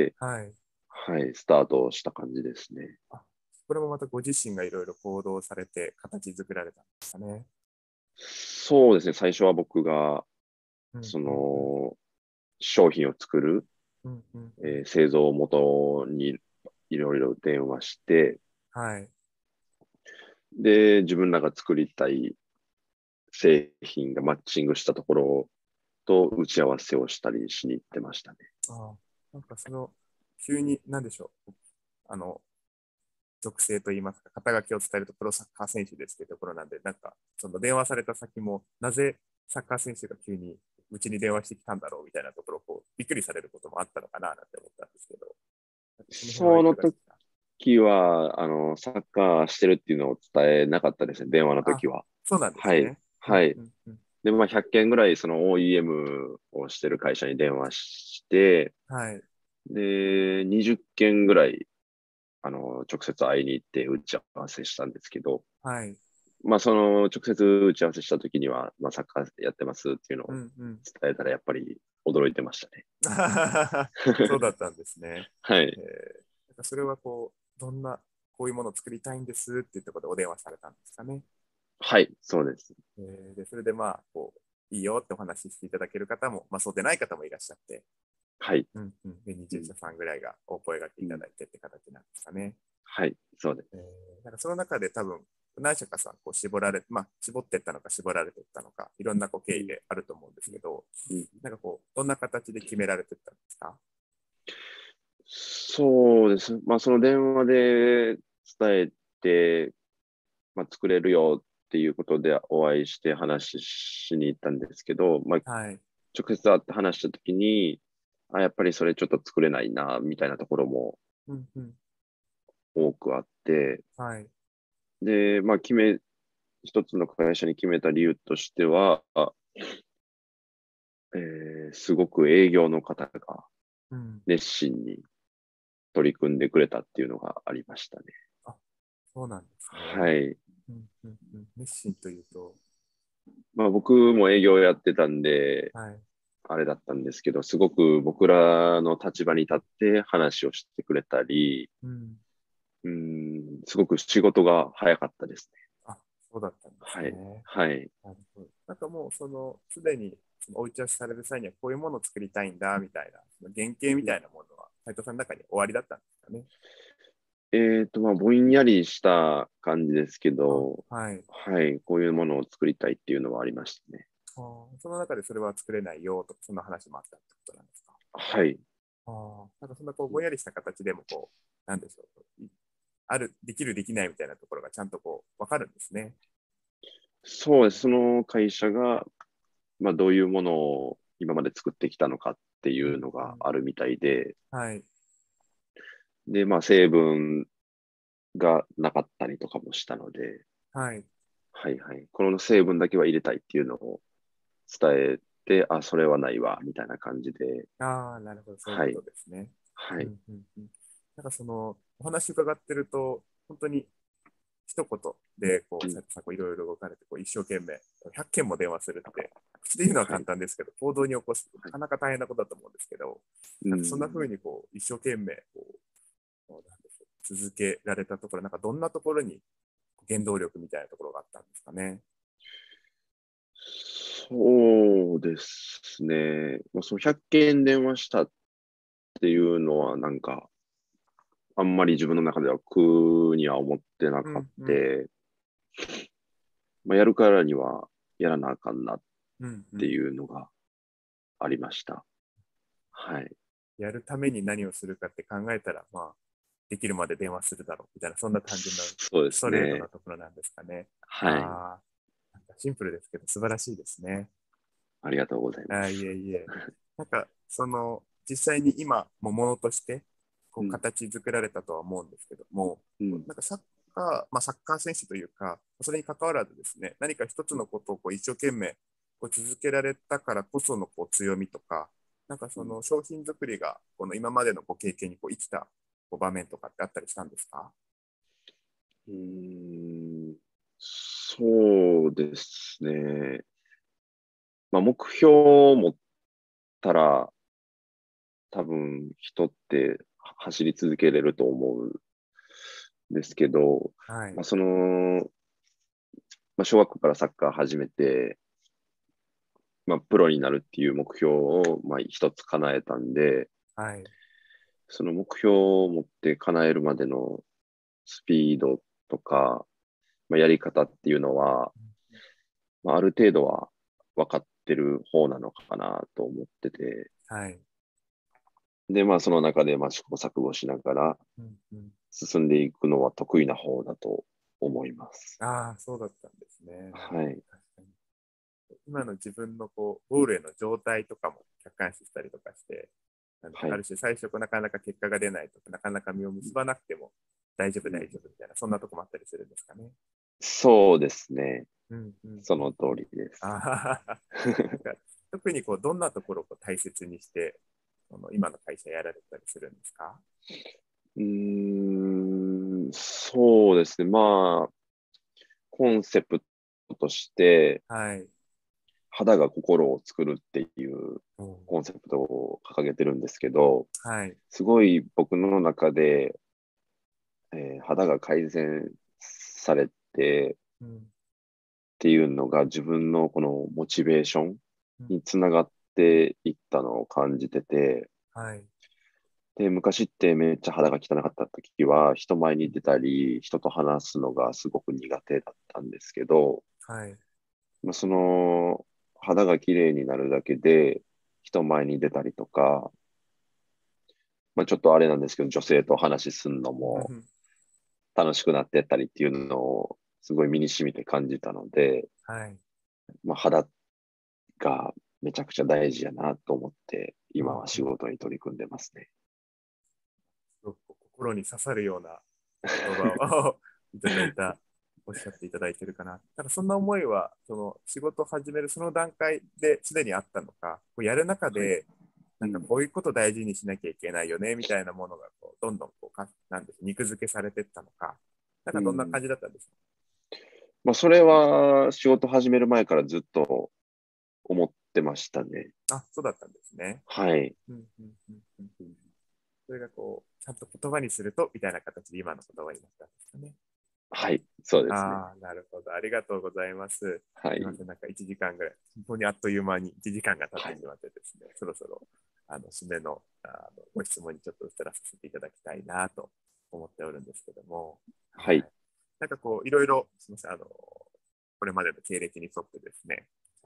はい。 はい、スタートした感じですね。 あ、これもまたご自身がいろいろ行動されて形作られたんですかね。 そうですね、最初は僕が、 うん。 そうん。うん。 の、商品を作る、 うん。うん。うん。 えー製造元にいろいろ電話して、 はい。 で、自分らが作りたい製品がマッチングしたところと打ち合わせをしたりしに行ってましたね。 ああ、なんかその、急に、なんでしょう。あの、属性といいますか、肩書きを伝えるとプロサッカー選手ですっていうところなんで、なんか、その電話された先も、なぜサッカー選手が急にうちに電話してきたんだろうみたいなところをこうびっくりされることもあったのかななんて思ったんですけど、その辺はいそのかがですか？ 時は、あの、サッカーしてるっていうのを伝えなかったですね、電話のあ、 時は。 そうなんですはい。 ね。うん。 はい。 うん。うん。 で、まあ、ひゃっけんぐらいその オーイーエム をしてる会社に電話して、 はい。 で、にじゅっけんぐらい、あの、直接会いに行って打ち合わせしたんですけど、 はい。 まあ、その直接打ち合わせした時には、まあ、サッカーやってますっていうのをうん。うん。 伝えたら、やっぱり驚いてましたね。 そうだったんですね。 はい。 えー、なんかそれはこう、どんな、こういうものを作りたいんですっていうところでお電話されたんですかね。 はい、そうです。 えー、で、それでまあ、こう、いいよってお話ししていただける方も、まあそうでない方もいらっしゃって、 はい。 うんうん、で、にじゅう社さんぐらいがお声がけうん、 いただいてって形なんですかね。 はい、そうです。 えー、なんかその中で多分、何社かさん、こう絞られ、まあ、絞っていったのか絞られていったのか、いろんなこう経緯であると思うんですけど、 うん、 なんかこう、どんな形で決められていったんですか？ そうです。まあ、その電話で伝えて、まあ、作れるよっていうことでお会いして話しに行ったんですけど、まあ、 はい。 直接会って話したときに、あ、やっぱりそれちょっと作れないな、みたいなところもうんうん。 多くあって、 はい。 で、まあ、決め、一つの会社に決めた理由としては、あえーすごく営業の方がうん。 熱心に取り組んでくれたっていうのがありましたね。 あ、そうなんですね。 はい。 うんうんうん。熱心というと、 まあ、僕も営業やってたんで、 はい。 あれだったんですけど、すごく僕らの立場に立って話をしてくれたり、 うん。 うん、すごく仕事が早かったですね。 あ、そうだったんですはい。 ね。 はい。 なるほど。なんかもう、その、すでに、そのお打ち合わせされる際には、こういうものを作りたいんだ、みたいな、その原型みたいなものは、斉藤さんの中に終わりだったんですかね。 えっと、まあ、ぼんやりした感じですけあ、 ど、 はい。 はい。こういうものを作りたいっていうのはありましたね。 あーその中でそれは作れないよとか、そんな話もあったってことなんですか？ はい。 ああ、なんかそんなこうぼんやりした形でもこう、なんでしょう、いある、できる、できないみたいなところがちゃんとこう、わかるんですね。 そうです。その会社が、まあ、どういうものを今まで作ってきたのかってういうのがんうん、 あるみたいで、 はい。 で、まあ、成分がなかったりとかもしたので、 はい。 はいはい。この成分だけは入れたいっていうのを伝えて、あ、それはないわ、みたいな感じで、 ああ、なるほど、そういうこはい、 とですね。 はい、 うんうんうん。なんかその、お話伺ってると、本当に一言で、こう、 うん、 ささこういろいろ動かれて、こう一生懸命、ひゃっけんも電話するって、口で言うのは簡はい、 単ですけど、行動に起こす、 はい。 なかなか大変なことだと思うんですけど、 うなんかそんな風ん、 にこう、一生懸命、こう、こうなんでしょう続けられたところ、なんかどんなところに原動力みたいなところがあったんですかね。 そうですね。まあ、そのひゃっけん電話したっていうのは、なんか、あんまり自分の中では苦には思ってなかっうんうん。 た。まあ、やるからにはやらなあかんなっうんうん。 ていうのがありました。はい。 やるために何をするかって考えたら、まあ、できるまで電話するだろうみたいな、そんな単純なそうでストレートなすね。 ところなんですかね。 はい。 ああ、なんかシンプルですけど、素晴らしいですね。 ありがとうございまあーいえす。 いえ。なんか、その、実際に今、もものとして、こう、 うん。 形作られたとは思うんですけども、 うん。 なんかサッカー、まあ、サッカー選手というか、それに関わらずですね、何か一つのことをこう一生懸命こう続けられたからこそのこう強みとか、なんかうん。 その商品作りがこの今までのご経験にこう生きたこう場面とかってあったりしたんですか？ うーん、そうですね。まあ、目標を持ったら、多分人って走り続けれると思うんですけど、 はい。 まあ、その、まあ、小学校からサッカー始めて、まあ、プロになるっていう目標を、まあ、一つ叶えたんで、 はい。 その目標を持って叶えるまでのスピードとか、まあ、やり方っていうのは、まあ、ある程度は分かってる方なのかなと思ってて、 はい。 で、まあ、その中で、まあ、試行錯誤しながらうんうん、 進んでいくのは得意な方だと思います。 ああ、そうだったんですね。なるほど。 はい。 確かに。今の自分のこうゴールへの状態とかも客観視したりとかして、なんではい。 ある種最初なかなか結果が出ないとか、なかなか実を結ばなくても大丈夫うん、 大丈夫みたいな、そんなとこもあったりするんですかね。 そうですね。 うんうんうん。 その通りです。 あははなんか特にこうどんなところをこう大切にして、その今の会社やられたりするんですか？ うーん、そうですね。まあ、コンセプトとして、 はい。 肌が心を作るっていううん、 コンセプトを掲げてるんですけど、 はい。 すごい僕の中で、えー肌が改善されてうん、 っていうのが自分のこのモチベーションうん、 につながっていったのを感じてて、 はい。 で、昔ってめっちゃ肌が汚かった時は、人前うん、 に出たり、人と話すのがすごく苦手だったんですけど、 はい。 まあ、その肌が綺麗になるだけで、人前に出たりとか、まあ、ちょっとあれなんですけど、女性と話するのも楽しくなってったりっていうのをすごい身に染みて感じたので、 はい。 まあ、肌がめちゃくちゃ大事やなと思って、今は仕うんうん、 事に取り組んでますね。 すごく心に刺さるような言葉をいただいた、おっしゃっていただいてるかな。なんかそんな思いは、その仕事を始めるその段階ですでにあったのか、こうやる中はい。 で、なんかうん。 こういうこと大事にしなきゃいけないよね、みたいなものがこうどんどんこうか、なんでしょう、肉付けされていったのか、なんかどんなうん。 感じだったんですか？ まあ、それは仕事始める前からずっと思ってましたね。 あ、そうだったんですね。 はい。 うんうんうんうん、それがこう、ちゃんと言葉にすると、みたいな形で今の言葉になったんですかね。 はい。そうですね。 ああ、なるほど。ありがとうございます。すはい。 みません、なんかいちじかんぐらい、本当にあっという間にいちじかんが経っはい。 てしまってですね、そろそろあの締めのあのご質問にちょっと移らさせていただきたいなと思っておるんですけども、 はい。 はい。なんかこう、いろいろ、すみません、あの、これまでの経歴に沿ってですね、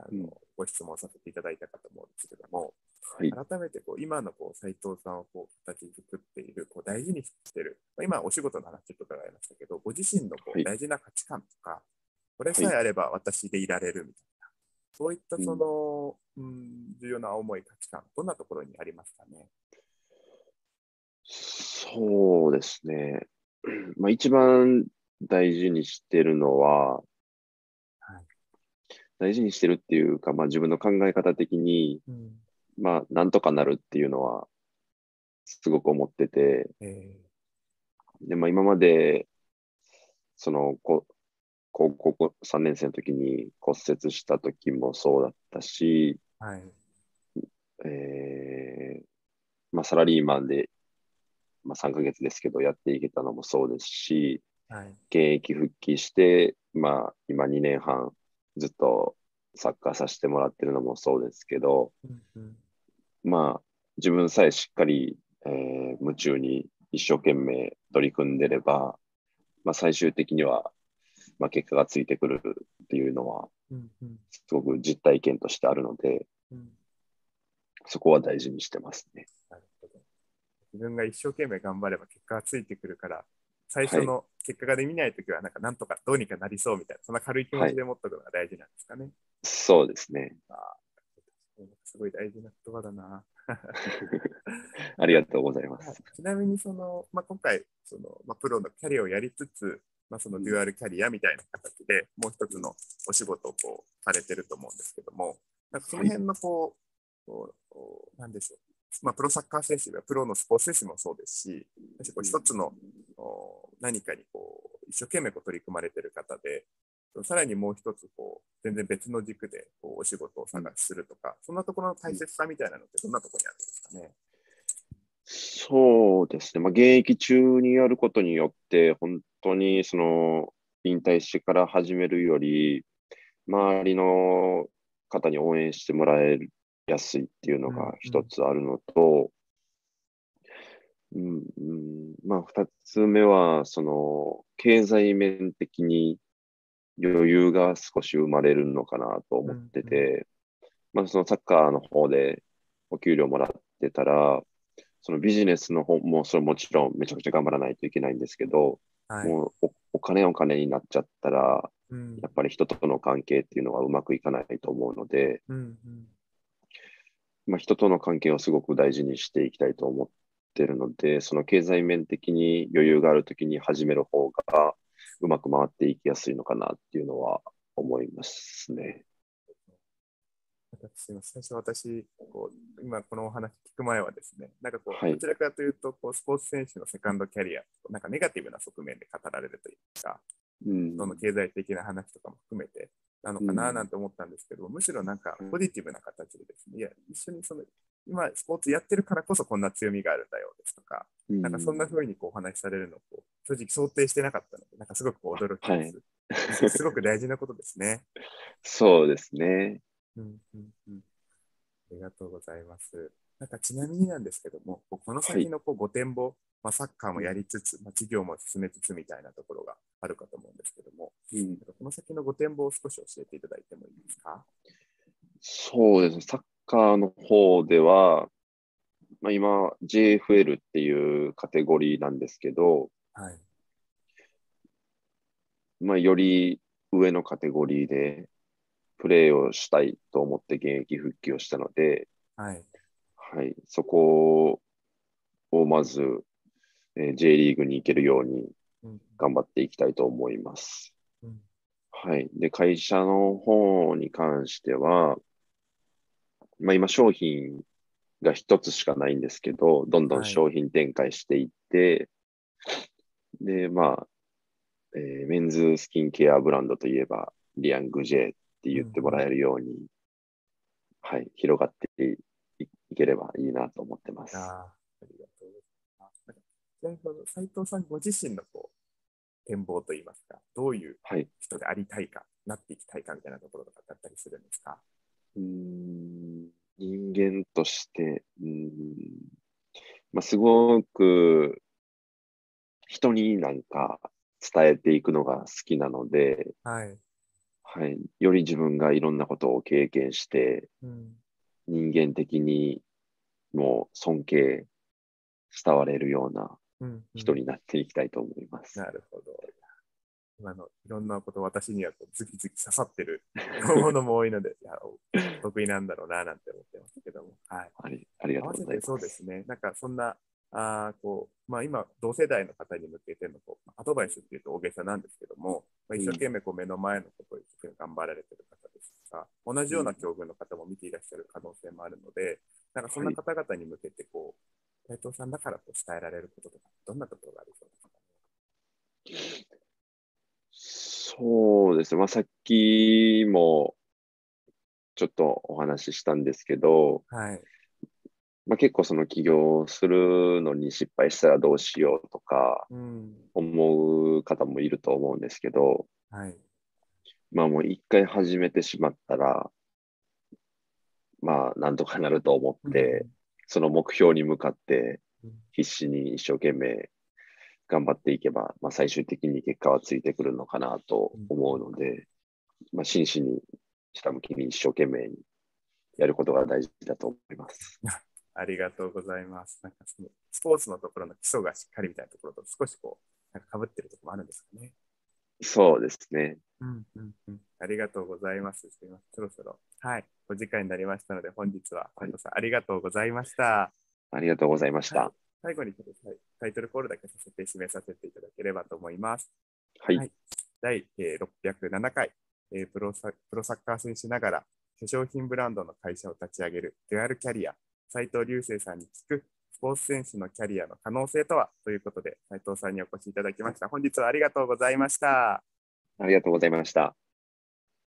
あの、 うん、 ご質問させていただいたかと思うんですけども、 はい、 改めてこう今のこう斉藤さんをこう形作っている、こう大事にしている、まあ今お仕事の話ちょっと伺いましたけど、ご自身のこはい、 う大事な価値観とか、これはい、 さえあれば私でいられるみたいな、そういったそうん、 の、うん、重要な思い、価値観、どんなところにありますかね。 そうですね。まあ、一番大事にしてるのは、 はい。 大事にしてるっていうか、まあ、自分の考え方的に、 うん、 まあ、なんとかなるっていうのは、すごく思ってて、 えで、まあ、今まで、その、こ高校さんねん生の時に骨折した時もそうだったし、 ー、はい。 えーまあ、サラリーマンで、まあ、さんかげつですけど、やっていけたのもそうですし、 はい。 現役復帰して、まあ、今にねんはんずっとサッカーさせてもらってるのもそうですけど、 うんうん、 まあ、自分さえしっかり、えー夢中に一生懸命取り組んでれば、まあ、最終的には、まあ、結果がついてくるっていうのは、 うんうん、 すごく実体験としてあるので、 うん。 そこは大事にしてますね。 なるほど。自分が一生懸命頑張れば結果がついてくるから、最はい。 初の結果がで見ないときは、なんかなんとかどうにかなりそうみたいな、そんな軽い気持はい。 ちで持っとくのが大事なんですかね。 そうですね。 あー、すごい大事な言葉だな。 ありがとうございまはい、 す。 ちなみにその、まあ、今回その、まあ、プロのキャリアをやりつつ、まあ、そのうん、 デュアルキャリアみたいな形でもう一つのお仕事をこうされてると思うんですけども、なんかそのはい。 辺のこう、こうなんでしょう、まあ、プロサッカー選手やプロのスポーツ選手もそうですし、こううん、 一つの何かにこう一生懸命こう取り組まれてる方で、さらにもう一つこう全然別の軸でこうお仕事をうん、 探しするとか、そんなところのうん。 大切さみたいなのってどんなところにあるんですかね。 そうですね。まあ、現役中にやることによって、本当にその、引退してから始めるより、周りの方に応援してもらえやすいっていうのがうんうん一つあるのと、うんうん、まあ、二つ目は、その、経済面的に余裕が少し生まれるのかなとう思ってんうんて、まあ、そのサッカーの方でお給料もらってたら、そのビジネスの方も、それもちろんめちゃくちゃ頑張らないといけないんですけど、 はい。 もうお、お金お金になっちゃったら、 うん、 やっぱり人との関係っていうのはうまくいかないと思うので、 うん、うん。 まあ、人との関係をすごく大事にしていきたいと思ってるので、その経済面的に余裕があるときに始める方がうまく回っていきやすいのかなっていうのは思いますね。 私、最初私、こう、今このお話聞く前はですね、なんかこう、 はい。 どちらかというと、こう、スポーツ選手のセカンドキャリア、なんかネガティブな側面で語られるというか、 うん。 その経済的な話とかも含めてなのかなうん。 なんて思ったんですけど、むしろなんかポジティブな形でですね、いや、一緒にその、今スポーツやってるからこそこんな強みがあるんだよですとか、 うなんかそんなん。 風にこうお話しされるのをこう正直想定してなかったので、なんかすごく驚きはい。 です。すすごく大事なことですね。 そうですね。 うんうんうん。ありがとうございます。なんかちなみになんですけども、こうこのはい。 先のこうご展望、まあ、サッカーもうん。 やりつつ、まあ、事業も進めつつみたいなところがあるかと思うんですけども、 うん。 なんかこの先のご展望を少し教えていただいてもいいですか？ そうですね。サッカーの方では、まあ、今 ジェイエフエル っていうカテゴリーなんですけど、 はい。 まあ、より上のカテゴリーでプレーをしたいと思って現役復帰をしたので、 はい。 はい、そこをまず、えー J リーグに行けるようにうん。 頑張っていきたいと思います。 うん。 はい。で、会社の方に関しては、まあ、今商品が一つしかないんですけど、どんどんはい。 商品展開していって、で、まあ、えーメンズスキンケアブランドといえば、リアングジェイってうん。うん。 言ってもらえるように、はい、広がってい、いければいいなと思ってます。 ああ、ありがとうございます。なんかちなみにこの斉藤さんご自身のこう展望といいますか、どういうはい。 人でありたいか、なっていきたいかみたいなところとかだったりするんですか？ うーん、人間として、うーん、まあ、すごく人になんか伝えていくのが好きなので、 はい。 はい、より自分がいろんなことを経験して、 うん、 人間的にもう尊敬、慕われるようなうん、うん。 人になっていきたいと思います。 なるほど。今のいろんなこと、私にはこうズキズキ刺さってるものも多いので、いや、得意なんだろうな、なんて思ってますけども。はい。 あり、ありがとうござい合わせてそうます。 ですね。なんかそんな、あこう、まあ今、同世代の方に向けてのこうアドバイスっていうと大げさなんですけども、まあ、一生うん、 懸命こう目の前のことを一生懸命頑張られてる方ですとか、同じようなうん、 境遇の方も見ていらっしゃる可能性もあるので、なんかそんはい。 な方々に向けて、こう、斉藤さんだからこう伝えられることとか、どんなところがありそうですか？ そうですね。まあ、さっきもちょっとお話ししたんですけど、 はい。 まあ、結構その起業するのに失敗したらどうしようとかうん。 思う方もいると思うんですけど、 はい。 まあもう一回始めてしまったら、まあなんとかなると思っうん。 て、その目標に向かってうん。 必死に一生懸命頑張っていけば、まあ最終的に結果はついてくるのかなとうん。 思うので、まあ真摯に、下向きに一生懸命にやることが大事だと思います。 ありがとうございます。なんかそのスポーツのところの基礎がしっかりみたいなところと少しこう、なんか被ってるところもあるんですかね。 そうですね。 うんうんうん。ありがとうございます。すみません。そろそろ、はい、お時間になりましたので、本日は斉はい。 藤さんありがとうございました。 ありがとうございましはい。 た。 最後にちょっとタイトルコールだけさせて締めさせていただければと思います。 はい。 はい。だいろっぴゃくななかい、えープロサ、プロサッカー選手ながら化粧品ブランドの会社を立ち上げるデュアルキャリア、斉藤隆生さんに聞くスポーツ選手のキャリアの可能性とはということで、斉藤さんにお越しいただきました。本日はありがとうございました。 ありがとうございました。